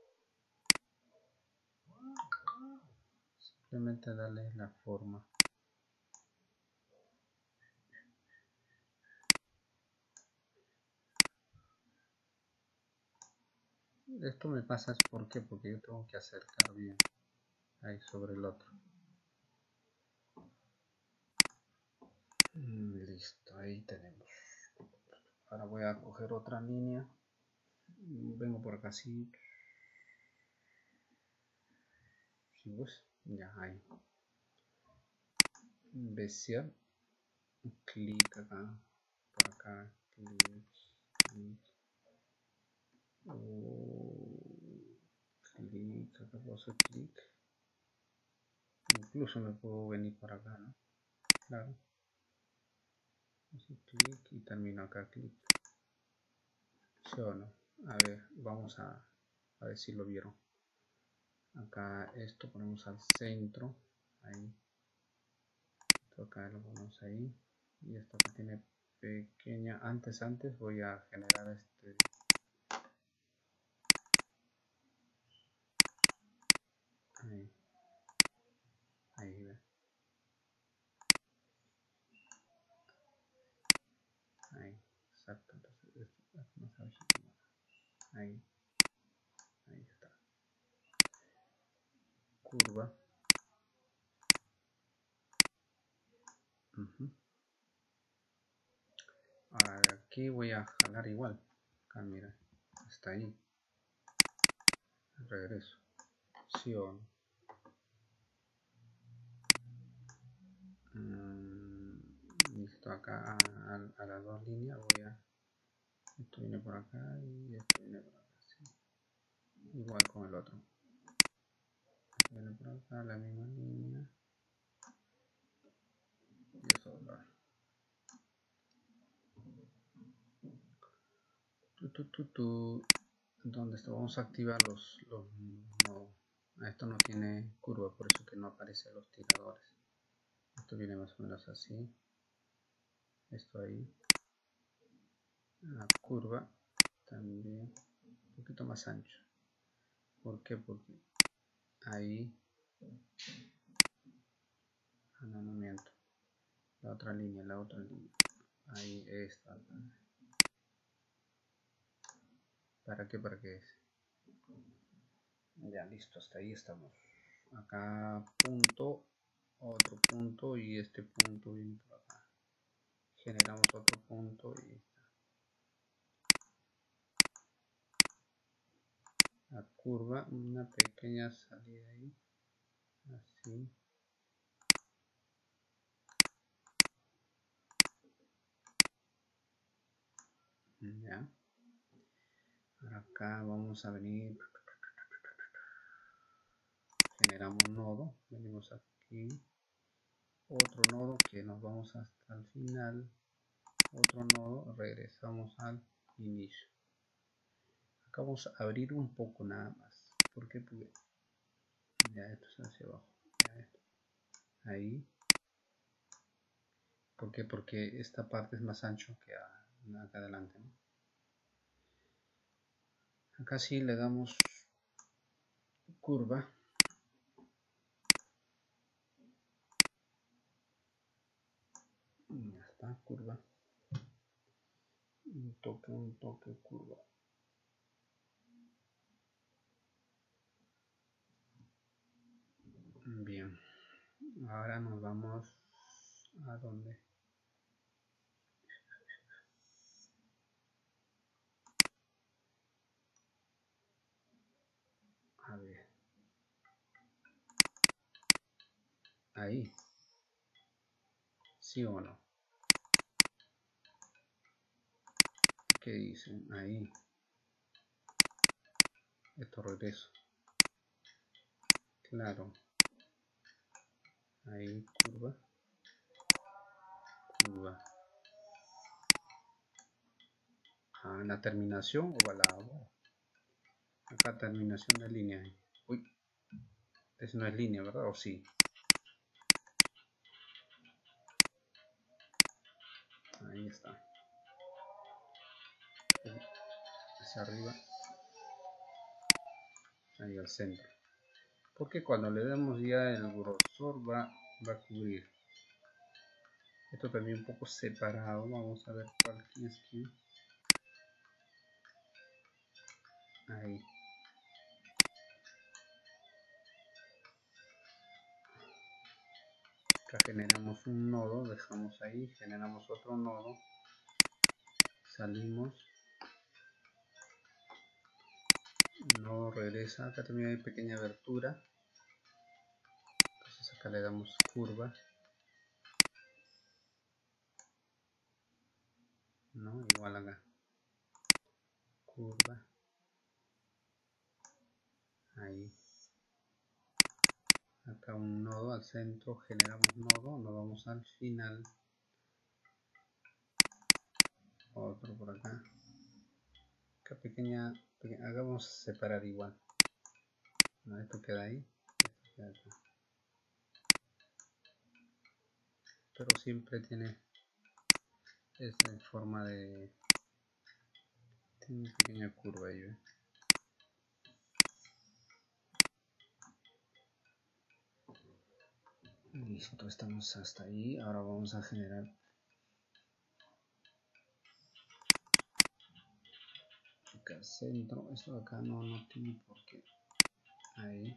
Simplemente darle la forma. Esto me pasa es ¿por qué? Porque yo tengo que acercar bien ahí sobre el otro. Listo, ahí tenemos. Ahora voy a coger otra línea. Vengo por acá así. ¿Sí ves? Ya, ahí. Bezier. Clic acá. Por acá. Clic. Clic. Oh, clic. Acá puedo hacer clic. Incluso me puedo venir por acá, ¿no? Claro. Así clic y termino acá clic. ¿Sí o no? A ver, vamos a, a ver si lo vieron. Acá esto ponemos al centro. Ahí. Esto acá lo ponemos ahí. Y esto acá tiene pequeña. Antes, antes voy a generar este. Ahí. Ahí, ve. Ahí. Exacto. Entonces, esto, más abajito. Ahí. Ahí está. Curva. Uh-huh. Ahora aquí voy a jalar igual. Acá mira, hasta ahí. Regreso. Sí o no. Mm, listo, acá a, a, a las dos líneas voy a... Esto viene por acá y esto viene por acá. Sí. Igual con el otro. Esto viene por acá, la misma línea. Y eso va. Tu, tu, tu, tu. ¿Dónde está? Vamos a activar los, los no, esto no tiene curva, por eso que no aparecen los tiradores. Esto viene más o menos así. Esto ahí. La curva también un poquito más ancho. ¿Por qué? Porque ahí ah, no, no miento. La otra línea, la otra línea. Ahí está. ¿Para qué? ¿Para qué es? Ya listo, hasta ahí estamos. Acá punto, otro punto y este punto viene por acá. Generamos otro punto y la curva, una pequeña salida ahí, así. Ya. Ahora acá vamos a venir, generamos un nodo, venimos aquí, otro nodo que nos vamos hasta el final, otro nodo, regresamos al inicio. Acá vamos a abrir un poco nada más. ¿Por qué? Porque ya esto es hacia abajo. Ya esto. Ahí. ¿Por qué? Porque esta parte es más ancho que acá adelante, ¿no? Acá sí le damos curva. Ya está, curva. Un toque, un toque, curva. Bien. Ahora nos vamos a dónde. A ver. Ahí. ¿Sí o no? ¿Qué dicen? Ahí. Esto regreso. Claro. Ahí, curva. Curva. Ah, la terminación o la acá terminación de línea. Uy. Eso no es línea, ¿verdad? ¿O sí? Ahí está. Hacia arriba. Ahí al centro. Porque cuando le damos ya el grosor va, va a cubrir. Esto también un poco separado. Vamos a ver cuál es quién. Ahí. Acá generamos un nodo, dejamos ahí, generamos otro nodo. Salimos. Nodo regresa. Acá también hay pequeña abertura. Entonces acá le damos curva. No, igual acá. Curva. Ahí. Acá un nodo al centro, generamos nodo, nos vamos al final. Otro por acá. Acá pequeña, pequeña hagamos separar igual. No, esto queda ahí, esto queda acá. Pero siempre tiene esa forma de... Tiene una pequeña curva ahí, ¿eh? Listo, estamos hasta ahí. Ahora vamos a generar acá centro. Esto de acá no, no tiene por qué. Ahí.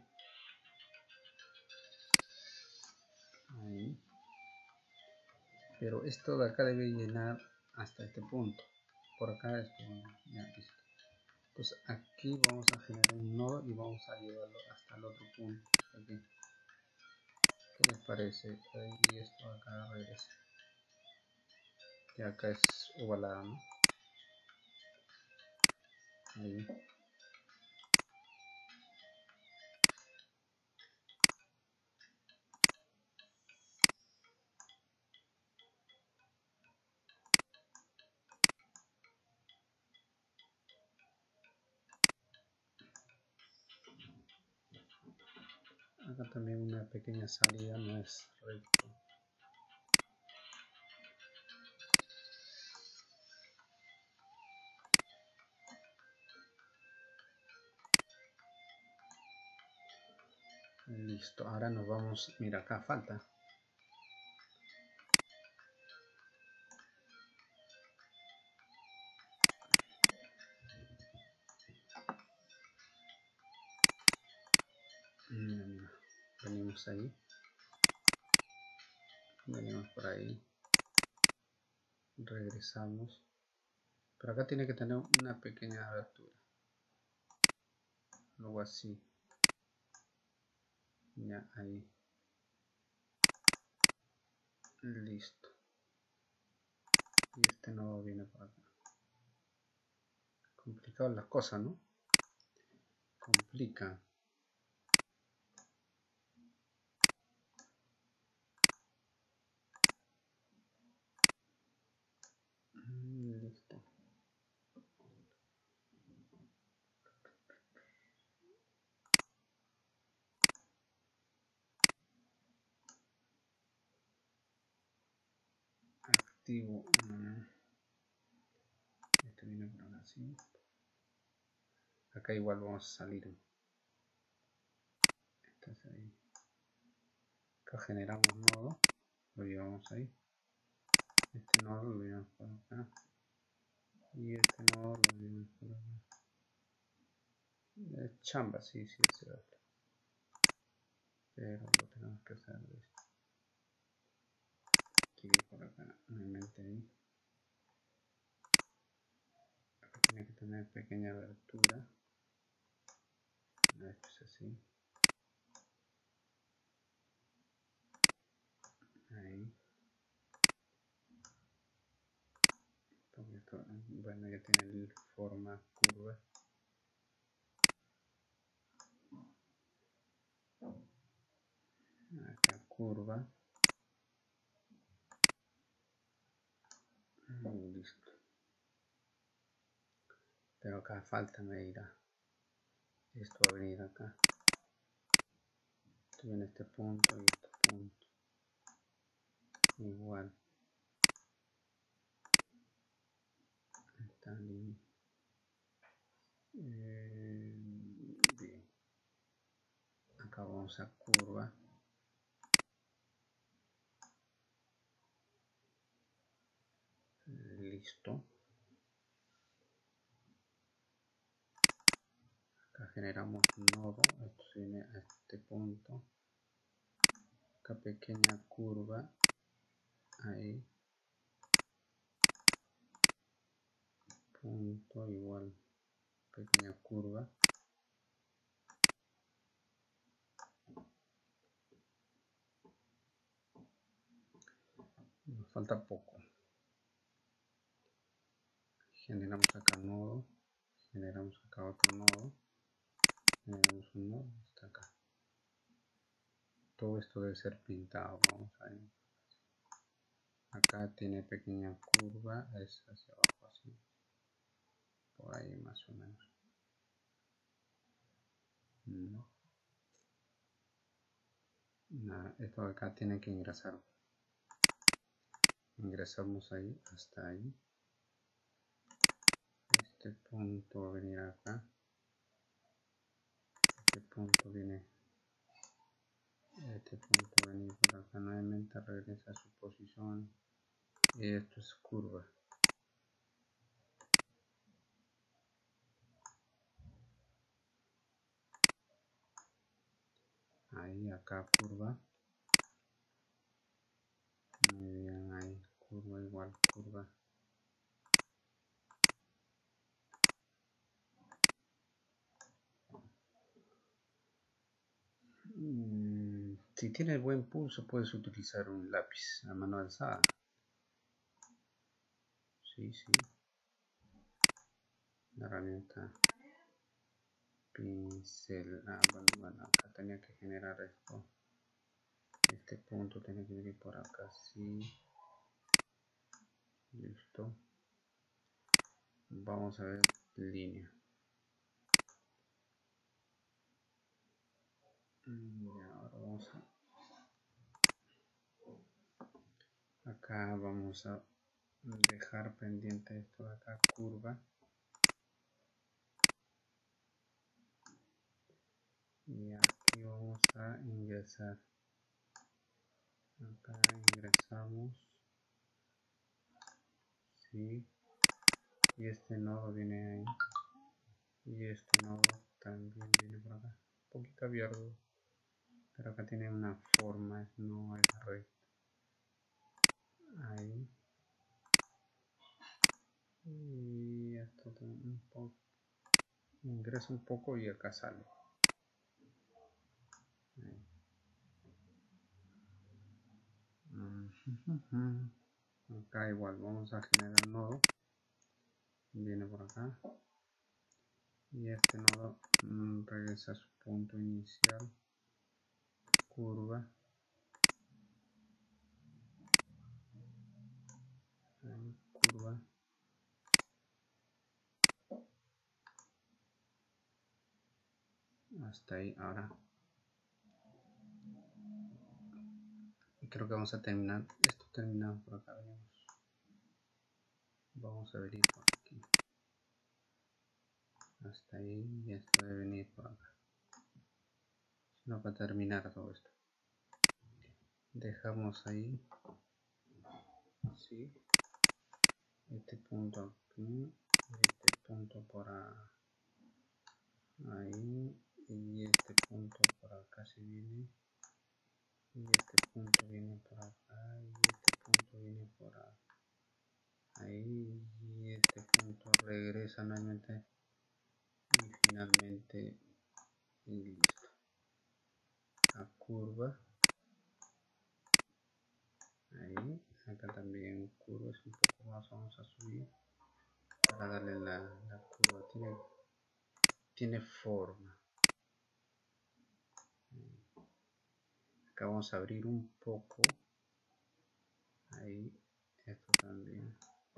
Ahí. Pero esto de acá debe llenar hasta este punto. por acá esto, ya listo. Entonces aquí vamos a generar un nodo y vamos a llevarlo hasta el otro punto, aquí. ¿Qué les parece? Y esto acá regresa. Y acá es ovalada, ¿no? Ahí. Acá también una pequeña salida, no es recto. Listo, ahora nos vamos, mira acá falta. Mira, mira, venimos ahí. Venimos por ahí. Regresamos. Pero acá tiene que tener una pequeña abertura. Algo así. Ya, ahí. Listo. Y este nodo viene por acá. Complicado las cosas, ¿no? Complica. Listo. Activo. Este viene por acá, ¿sí? Acá igual vamos a salir. Entonces ahí. Acá generamos nodo. Lo llevamos ahí. Este nodo lo llevamos por acá. Y este nodo lo llevamos por acá. Es chamba, sí, sí, es cierto. Pero lo tenemos que hacer de esto. Aquí por acá, nuevamente ahí. Acá tiene que tener pequeña abertura. Esto es así. Ahí. Porque esto, bueno, ya tiene forma curva. Acá curva. Listo. Pero acá falta medida. Esto va a venir acá. Esto viene este punto y este punto. Igual. Esta línea. Eh, bien. Acá vamos a curva. Listo. Acá generamos un nodo. Esto viene a este punto. Acá pequeña curva. Ahí. Punto igual. Pequeña curva. Nos falta poco. Generamos acá nodo. Generamos acá otro nodo. Generamos un nodo hasta acá. Todo esto debe ser pintado. Vamos a ver. Acá tiene pequeña curva. Es hacia abajo así. Por ahí más o menos. No. Nada, esto de acá tiene que ingresar. Ingresamos ahí hasta ahí. Este punto va a venir acá. Este punto viene. Este punto va a venir por acá nuevamente. Regresa a su posición. Y esto es curva. Ahí, acá curva. Muy bien, ahí curva igual curva. Si tienes buen pulso, puedes utilizar un lápiz a mano alzada. Sí, sí. La herramienta pincel. Ah, bueno, bueno, acá tenía que generar esto. Este punto tiene que venir por acá, sí. Listo. Vamos a ver línea. Y ahora vamos a... Acá vamos a dejar pendiente esto de acá, curva. Y aquí vamos a ingresar. Acá ingresamos. Sí. Y este nodo viene ahí. Y este nodo también viene por acá. Un poquito abierto. Pero acá tiene una forma, no es recto. Ahí. Y esto un poco. Ingresa un poco y acá sale. Ahí. Acá igual vamos a generar un nodo. Viene por acá. Y este nodo mmm, regresa a su punto inicial. Curva. Ahí, curva. Hasta ahí. Ahora creo que vamos a terminar esto terminado por acá. Venimos. Vamos a venir por aquí. Hasta ahí. Y esto debe venir por acá. No va a terminar todo esto. Dejamos ahí. Sí. Este punto aquí. Este punto por ahí. Y este punto por acá se viene. Y este punto viene por acá. Y este punto viene por ahí. Y este punto regresa nuevamente. Y finalmente. Y listo. A curva. Ahí. Acá también curva es un poco más. Vamos a subir. Para darle la, la curva. Tiene, tiene forma. Acá vamos a abrir un poco. Ahí. Esto también.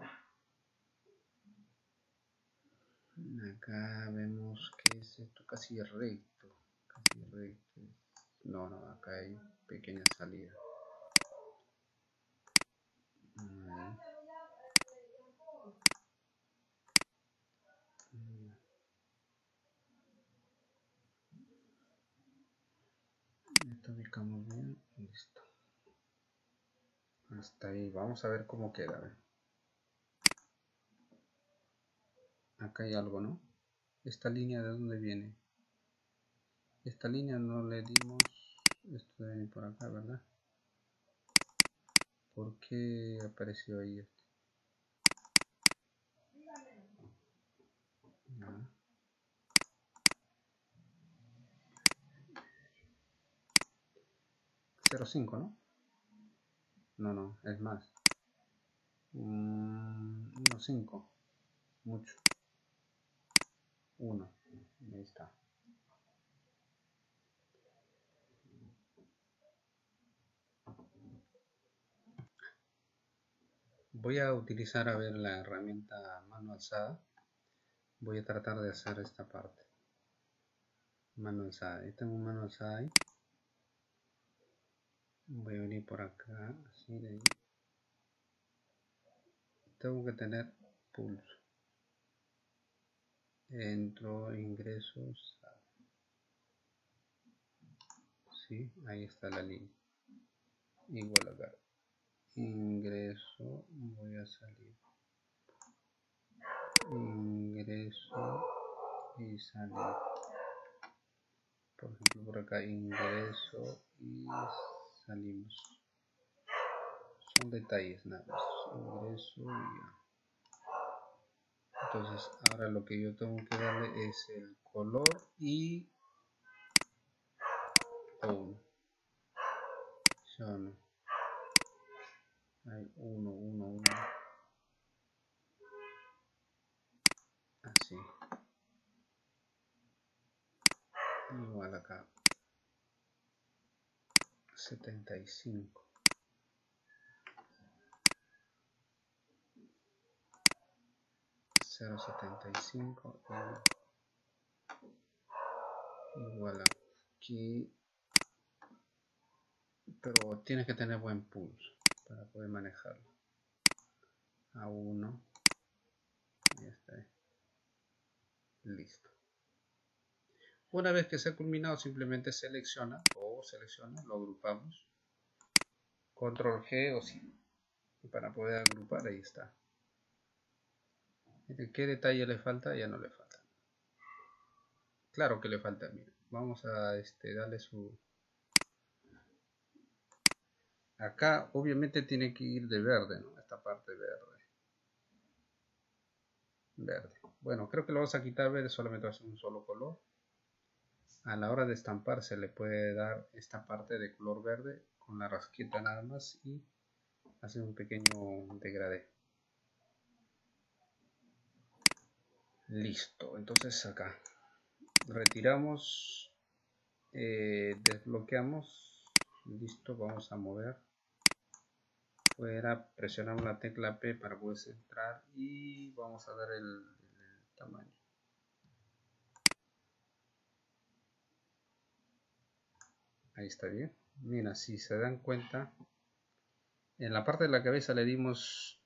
Acá vemos que es esto casi recto. Casi recto. No, no, acá hay pequeña salida. Ahí. Esto ubicamos bien. Listo. Hasta ahí. Vamos a ver cómo queda. ¿Ve? Acá hay algo, ¿no? Esta línea de dónde viene. Esta línea no le dimos. Esto debe venir por acá, ¿verdad? ¿Por qué apareció ahí esto? No. cero punto cinco, ¿no? No, no, es más. uno punto cinco. Mucho. uno. Ahí está. Voy a utilizar a ver la herramienta mano alzada. Voy a tratar de hacer esta parte. Mano alzada. Ahí tengo mano alzada ahí. Voy a venir por acá. Así de ahí. Tengo que tener pulso. Entro, ingresos. Sí, ahí está la línea. Igual acá. Ingreso, voy a salir. Ingreso y salir. Por ejemplo, por acá ingreso y salimos. Son detalles nada más. Ingreso y ya. Entonces ahora lo que yo tengo que darle es el color y tone. selecciono. Hay uno, uno, uno. Así. Igual acá. setenta y cinco. cero setenta y cinco. Igual aquí. Pero tienes que tener buen pulso para poder manejarlo. A uno. Ya está. Listo. Una vez que se ha culminado, simplemente selecciona, todo selecciona, lo agrupamos. Control G o sí. Para poder agrupar, ahí está. ¿Qué detalle le falta? Ya no le falta. Claro que le falta, mira. Vamos a este, darle su... Acá obviamente tiene que ir de verde, ¿no? Esta parte verde. Verde. Bueno, creo que lo vamos a quitar verde, solamente va a ser un solo color. A la hora de estampar se le puede dar esta parte de color verde con la rasqueta nada más y hacer un pequeño degradé. Listo, entonces acá retiramos, eh, desbloqueamos, listo, vamos a mover. Fuera, presionamos la tecla P para poder centrar y vamos a dar el, el tamaño. Ahí está bien. Mira, si se dan cuenta, en la parte de la cabeza le dimos,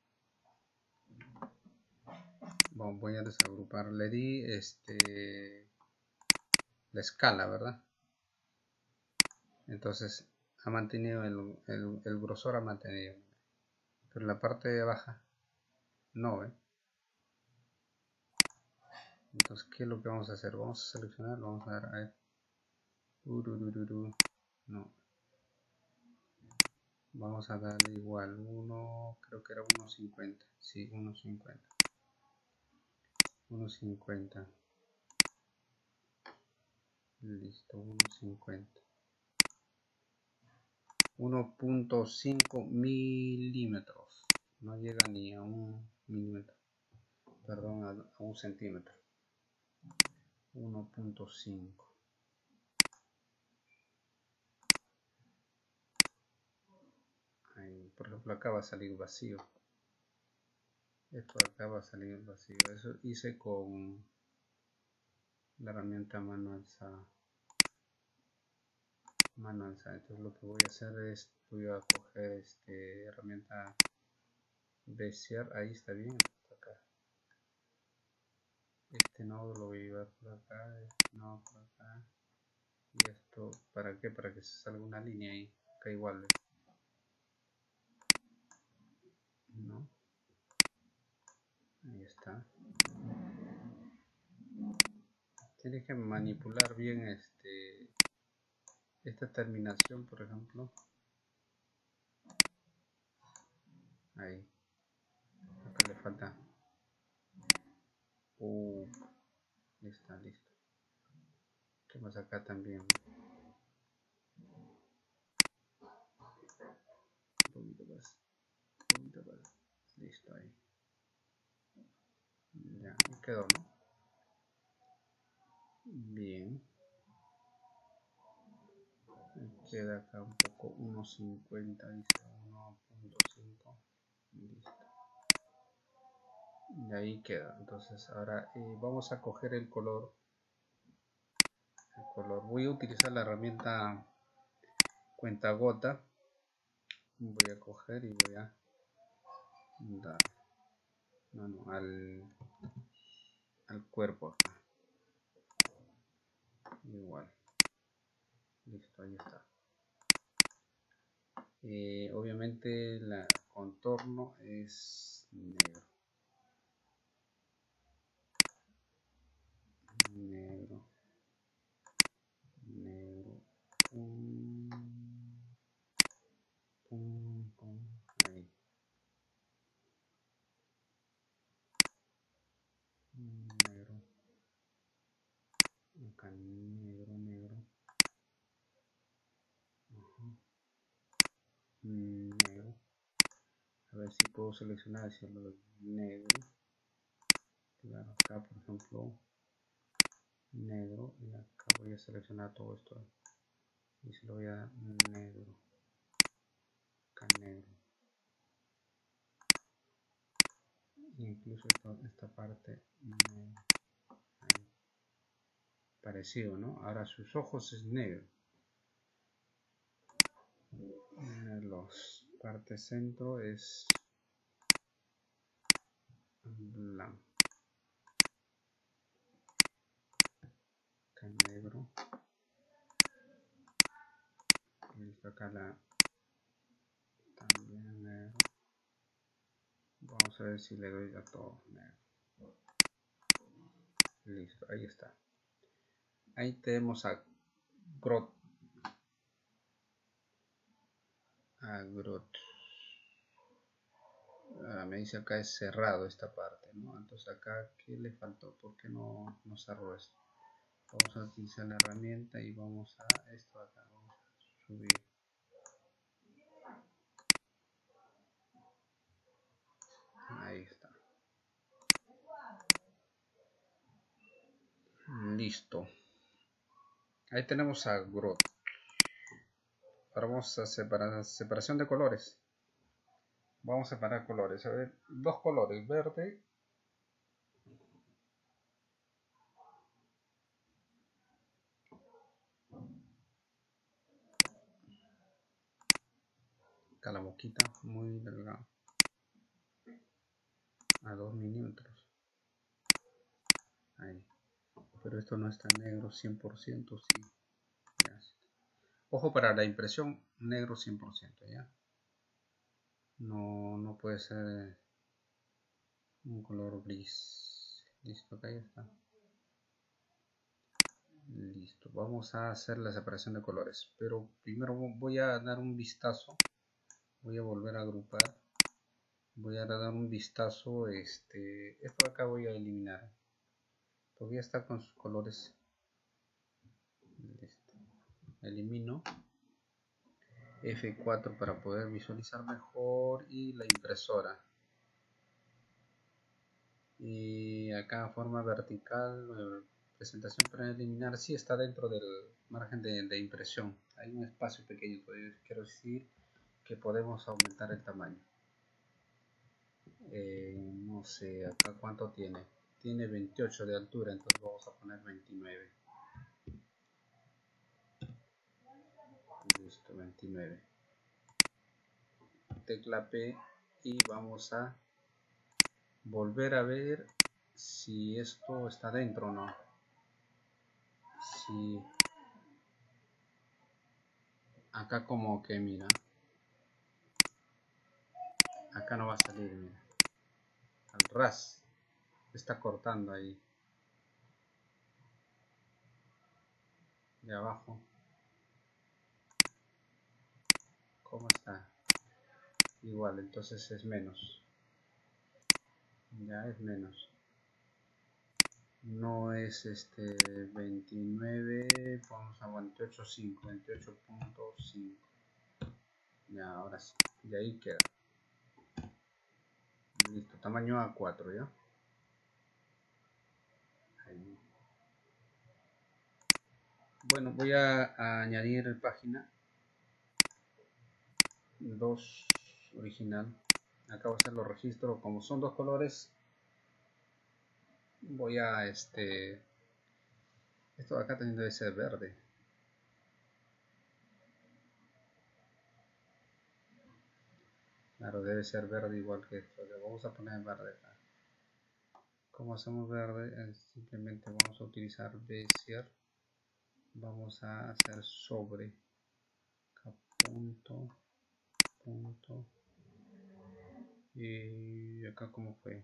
bueno, voy a desagrupar, le di este la escala, ¿verdad? Entonces ha mantenido el, el, el grosor, ha mantenido, pero en la parte de baja no, ¿eh? Entonces, ¿qué es lo que vamos a hacer? Vamos a seleccionar, vamos a dar a ver. No. Vamos a darle igual, uno, creo que era uno cincuenta. Sí, uno cincuenta. uno cincuenta. Listo, uno cincuenta. uno punto cinco milímetros. No llega ni a un milímetro. Perdón, a, a un centímetro. uno punto cinco. Ahí, por ejemplo, acá va a salir vacío. Esto acá va a salir vacío. Eso hice con la herramienta mano alzada. Mano alzada. Entonces lo que voy a hacer es, voy a coger este herramienta Bezier. Ahí está bien. Entonces acá. Este nodo lo voy a llevar por acá. Este nodo por acá. Y esto, ¿para qué? Para que se salga una línea ahí. Acá igual. ¿Ves? ¿No? Ahí está. Tienes que manipular bien este esta terminación, por ejemplo. Ahí. Acá le falta. Uh, está listo. ¿Qué más acá también? Un poquito más. Un poquito más. Listo ahí. Ya, ahí quedó, ¿no? Bien. Queda acá un poco uno cincuenta, dice uno punto cinco. Listo. Y ahí queda. Entonces ahora eh, vamos a coger el color. El color. Voy a utilizar la herramienta cuentagota. Voy a coger y voy a dar. No, no, al, al cuerpo acá. Igual. Listo, ahí está. Eh, obviamente el contorno es negro. Negro. Negro. Pum, pum, pum. Ahí. Negro. Acá negro, negro. Uh-huh. puedo seleccionar si lo negro, claro, acá por ejemplo negro, y acá voy a seleccionar todo esto y se lo voy a dar negro, acá negro, incluso esta, esta parte negro. Ahí. Parecido, ¿no? Ahora sus ojos es negro, los partes centro es blanco, acá negro, listo, acá la también negro. Vamos a ver si le doy a todo negro. Listo, ahí está. Ahí tenemos a Groot. A Groot. Ah, me dice acá es cerrado esta parte, ¿no? Entonces acá, ¿qué le faltó? ¿Por qué no, no cerró esto? Vamos a utilizar la herramienta y vamos a esto acá. Vamos a subir. Ahí está. Listo. Ahí tenemos a Groot. Ahora vamos a separar separación de colores. Vamos a separar colores. A ver, dos colores, verde. Acá la boquita muy delgada. A dos milímetros. Ahí. Pero esto no está negro cien por ciento, sí. Ya. Ojo para la impresión, negro cien por ciento, ¿ya? No, no puede ser un color gris. Listo, acá ya está. Listo, vamos a hacer la separación de colores. Pero primero voy a dar un vistazo. Voy a volver a agrupar. Voy a dar un vistazo. Este, esto de acá voy a eliminar. Porque ya está con sus colores. Listo. Elimino. F cuatro para poder visualizar mejor. Y la impresora. Y acá forma vertical, presentación preliminar, sí está dentro del margen de, de impresión. Hay un espacio pequeño, quiero decir que podemos aumentar el tamaño. Eh, no sé, acá cuánto tiene. Tiene veintiocho de altura, entonces vamos a poner veintinueve. Listo, veintinueve. Tecla P y vamos a volver a ver si esto está dentro o no. Si acá como que mira, acá no va a salir, mira, al ras está cortando ahí de abajo. ¿Cómo está? Igual, entonces es menos, ya es menos, no es este veintinueve, vamos a veintiocho punto cinco, veintiocho punto cinco. Ya, ahora sí, y ahí queda. Listo, tamaño A cuatro, ya. Ahí. Bueno, voy a, a añadir página dos original. Acá voy a hacer los registros, como son dos colores. Voy a este, esto de acá también debe ser verde. Claro, debe ser verde igual que esto. Le vamos a poner verde acá. Como hacemos verde, eh, simplemente vamos a utilizar Bezier. Vamos a hacer sobre acá, punto, punto. Y acá como fue.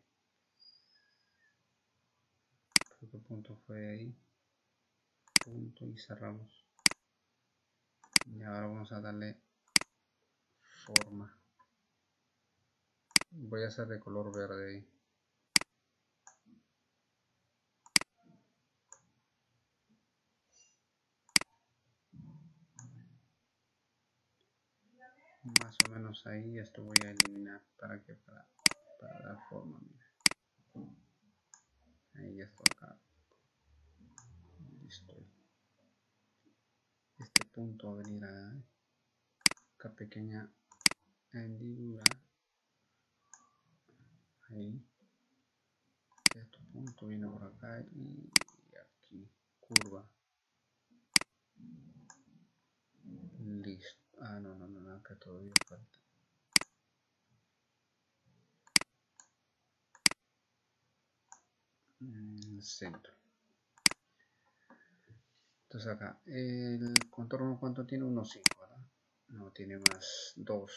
Creo que punto fue ahí. Punto y cerramos. Y ahora vamos a darle forma. Voy a hacer de color verde ahí. Más o menos ahí. Esto voy a eliminar para que para para dar forma, mira. Ahí ya está acá. Listo. Este punto va a venir a acá, pequeña hendidura. Ahí. Este punto viene por acá y aquí. Curva. Listo. Ah, no, no, no, acá todavía falta. Mm, centro. Entonces acá, el contorno, ¿cuánto tiene? uno punto cinco, ¿verdad? No, tiene más, dos.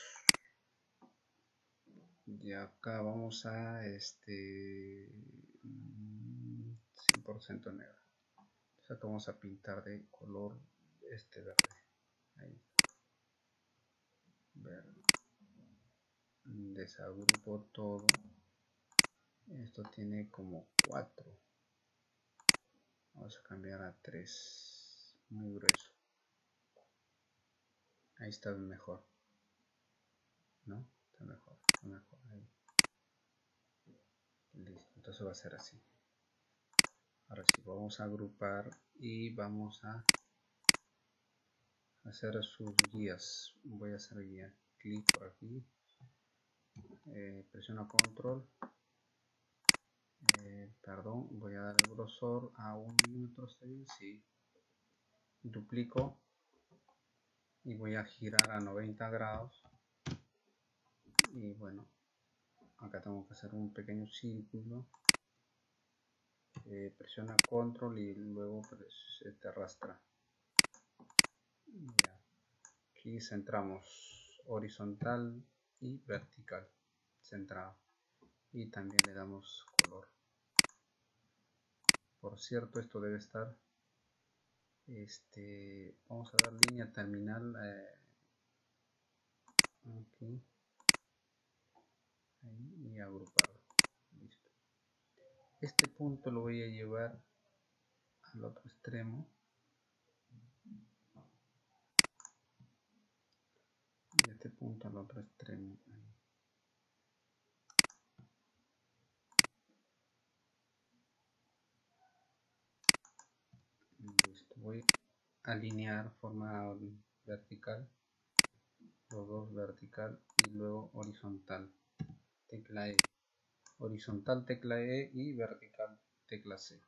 Y acá vamos a este cien por ciento negro. Entonces acá vamos a pintar de color este verde. Ahí. Verde. Desagrupo todo. Esto tiene como cuatro. Vamos a cambiar a tres. Muy grueso. Ahí está mejor. ¿No? Está mejor. Está mejor. Ahí. Listo. Entonces va a ser así. Ahora sí, vamos a agrupar y vamos a hacer sus guías. Voy a hacer guía. Clic por aquí. Eh, presiono control. Eh, perdón, voy a dar el grosor a un milímetro. ¿Está bien? Sí. Duplico. Y voy a girar a noventa grados. Y bueno, acá tengo que hacer un pequeño círculo. Eh, presiona control y luego se te arrastra. Ya. Aquí centramos horizontal y vertical, centrado, y también le damos color. Por cierto, esto debe estar, este, vamos a dar línea terminal eh, aquí, ahí, y agruparlo. Listo. Este punto lo voy a llevar al otro extremo. Y este punto al otro extremo. Ahí. Listo. Voy a alinear forma vertical, los dos vertical y luego horizontal. Tecla E. Horizontal tecla E y vertical tecla C.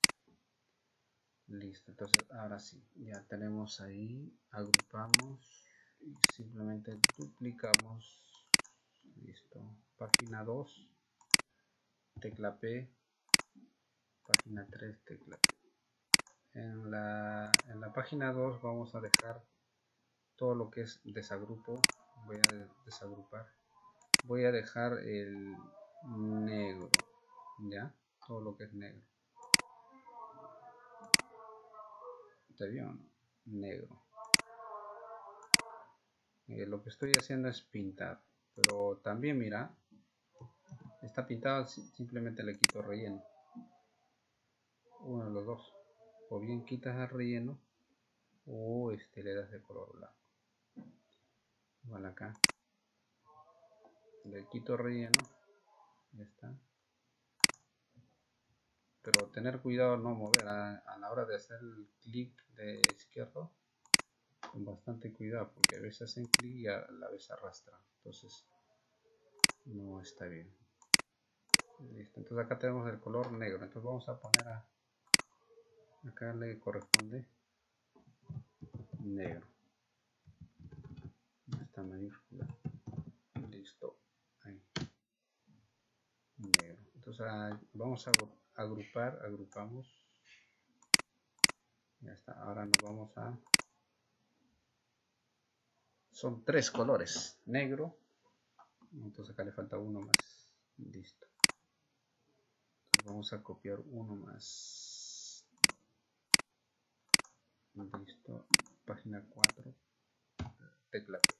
Listo, entonces ahora sí, ya tenemos ahí, agrupamos y simplemente duplicamos. Listo, página dos, tecla P, página tres, tecla P. En la, en la página dos vamos a dejar todo lo que es desagrupo. Voy a desagrupar. Voy a dejar el negro, ya, todo lo que es negro. ¿Está bien o no? Negro. Eh, lo que estoy haciendo es pintar, pero también mira, está pintado, simplemente le quito relleno, uno de los dos, o bien quitas el relleno o este le das de color blanco. Igual acá le quito relleno, ya está, pero tener cuidado no mover a, a la hora de hacer el clic de izquierdo, con bastante cuidado, porque a veces hacen clic y a la vez arrastran, entonces no está bien. Listo, entonces acá tenemos el color negro, entonces vamos a poner a, acá le corresponde negro, esta mayúscula, listo, ahí, negro. Entonces vamos a agrupar, agrupamos, ya está. Ahora nos vamos a, son tres colores, negro, entonces acá le falta uno más, listo. Entonces vamos a copiar uno más, listo, página cuatro, tecla P.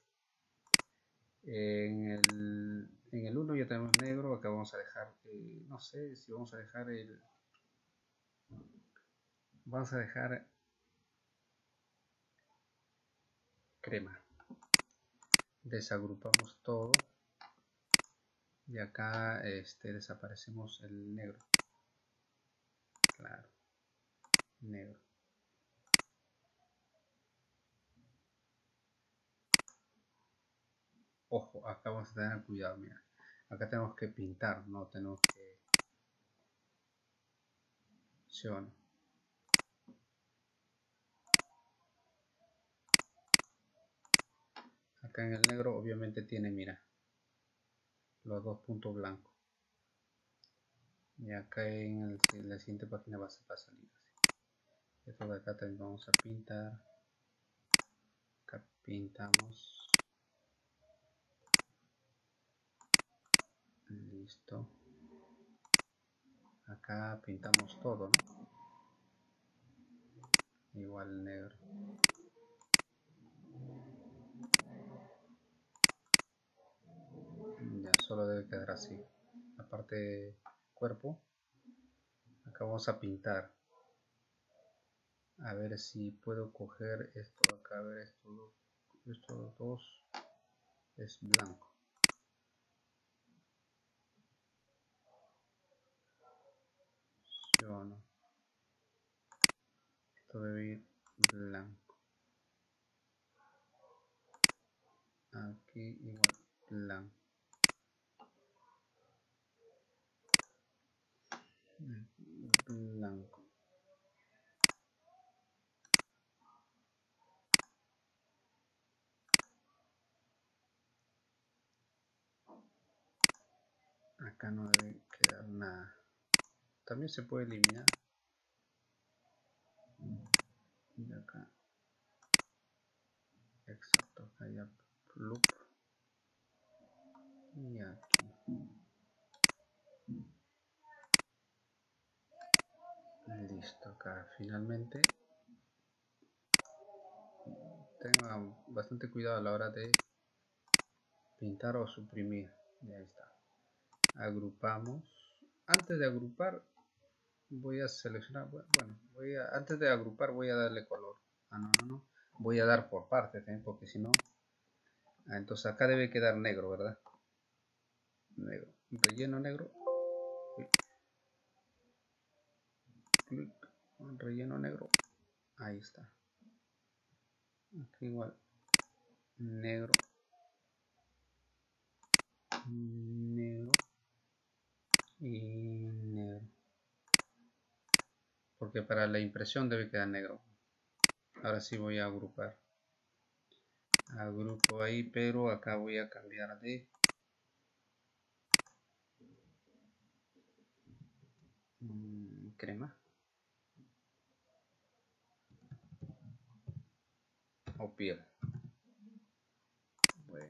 En el, en el uno ya tenemos negro, acá vamos a dejar, eh, no sé si vamos a dejar el, vamos a dejar crema. Desagrupamos todo. y acá este, desaparecemos el negro. Claro, negro. Ojo, acá vamos a tener cuidado, mira. Acá tenemos que pintar, no tenemos que... ¿Sí o no? Acá en el negro obviamente tiene, mira, los dos puntos blancos. Y acá en, el, en la siguiente página va a salir así. Esto de acá también vamos a pintar. Acá pintamos. Listo. Acá pintamos todo, ¿no? Igual negro. Ya, solo debe quedar así. La parte cuerpo. Acá vamos a pintar. A ver si puedo coger esto de acá. A ver, esto, estos dos es blanco. ¿Sí o no? Esto debe ir blanco. Aquí igual blanco. Blanco. Acá no debe quedar nada. También se puede eliminar. Y acá. Exacto. Acá ya loop. Y aquí. Listo. Acá finalmente. Tengan bastante cuidado a la hora de pintar o suprimir. Y ahí está. Agrupamos. Antes de agrupar voy a seleccionar, bueno, voy a, antes de agrupar voy a darle color. Ah, no, no, no. Voy a dar por partes, ¿eh? Porque si no... Ah, entonces acá debe quedar negro, ¿verdad? Negro. Relleno negro. Clic. Relleno negro. Ahí está. Aquí igual. Negro. Negro. Y negro. Porque para la impresión debe quedar negro. Ahora sí voy a agrupar. Agrupo ahí, pero acá voy a cambiar de crema o piel. Bueno,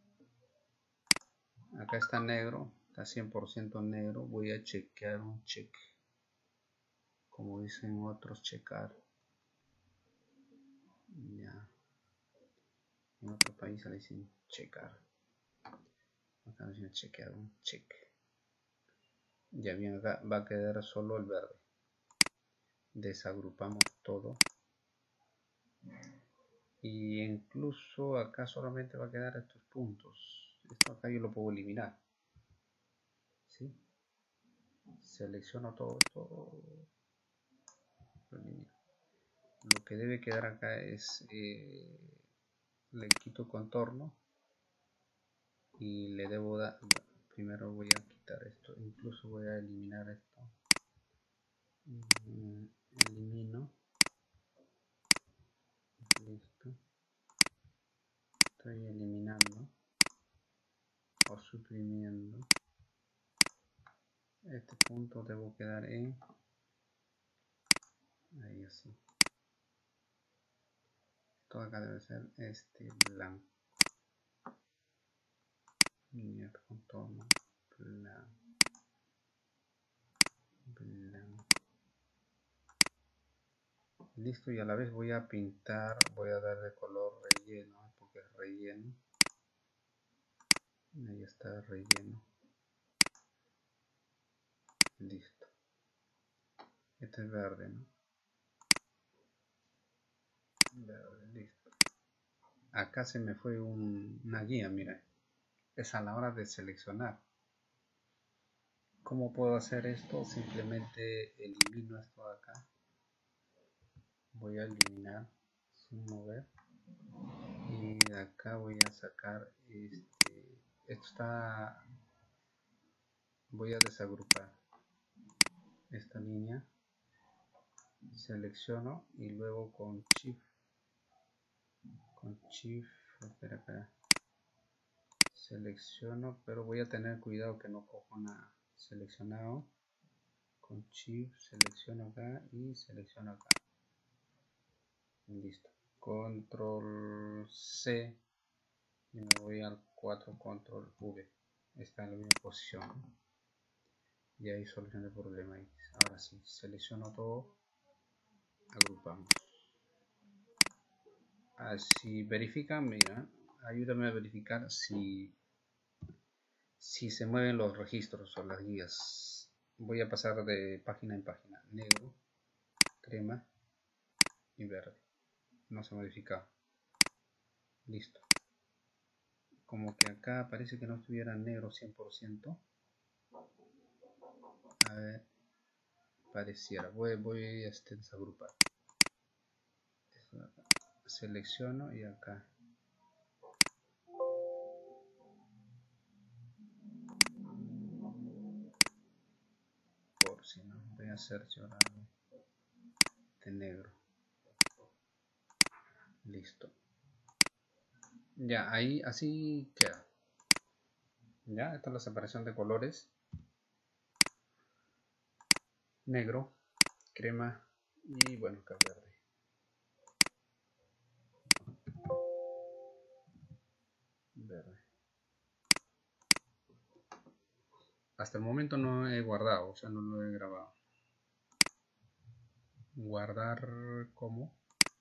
acá está negro, está cien por ciento negro. Voy a chequear un check, como dicen otros, checar. Ya, en otro país le dicen checar. Acá nos dicen chequear un check. Ya bien, acá va a quedar solo el verde. Desagrupamos todo. Y incluso acá solamente va a quedar estos puntos. Esto acá yo lo puedo eliminar. ¿Sí? Selecciono todo esto. Lo elimino. Lo que debe quedar acá es... Eh, le quito contorno. Y le debo dar... Bueno, primero voy a quitar esto. Incluso voy a eliminar esto. Mm, elimino. Listo. Estoy eliminando o suprimiendo. Este punto debo quedar en ahí así. Todo acá debe ser este blanco. Y el contorno blanco. Blanco. Listo, y a la vez voy a pintar, voy a dar de color relleno, porque es relleno. Ahí está el relleno. Listo. Este es verde, ¿no? Verde, listo. Acá se me fue un, una guía, mira. Es a la hora de seleccionar. ¿Cómo puedo hacer esto? Simplemente elimino esto de acá. Voy a eliminar, sin mover. Y de acá voy a sacar este. Esto está. Voy a desagrupar esta línea. Selecciono y luego con Shift. Con Shift. Espera, espera. Selecciono, pero voy a tener cuidado que no cojo nada. Seleccionado. Con Shift selecciono acá y selecciono acá. Listo. Control C y me voy al cuatro, Control V. Está en la misma posición. Y ahí solucioné el problema. Ahora sí, selecciono todo. Agrupamos. Así verifican, mira. Ayúdame a verificar si, si se mueven los registros o las guías. Voy a pasar de página en página. Negro, crema y verde. No se ha modificado. Listo. Como que acá parece que no estuviera negro cien por ciento. A ver, pareciera. Voy, voy a este, desagrupar. Selecciono y acá. Por si no, voy a hacer ahora de negro. Listo. Ya, ahí así queda. Ya, esta es la separación de colores. Negro, crema y bueno, acá verde. Verde. Hasta el momento no he guardado, o sea, no lo he grabado. Guardar como.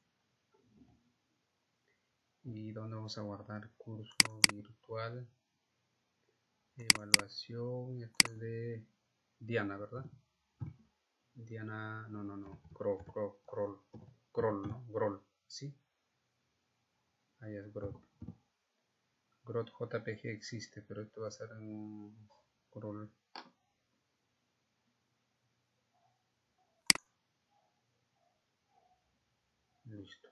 ¿Y dónde vamos a guardar? Curso virtual. Evaluación. Esto es de Diana, ¿verdad? Diana, no, no, no. Kroll, Kroll, Kroll, Kroll, ¿no? Groll, ¿sí? Ahí es Groll. Groll J P G existe, pero esto va a ser en Groll. Listo.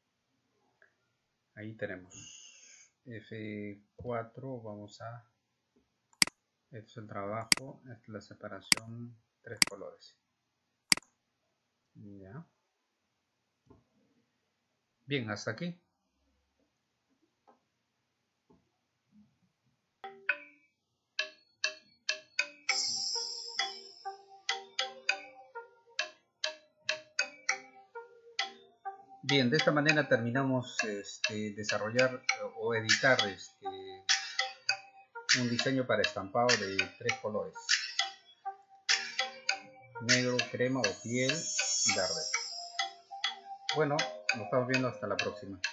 Ahí tenemos F cuatro. Vamos a. Esto es el trabajo. Esta es la separación. Tres colores. Ya. Bien, hasta aquí. Bien, de esta manera terminamos este, desarrollar o editar este, un diseño para estampado de tres colores: negro, crema o piel, verde. Bueno, nos estamos viendo hasta la próxima.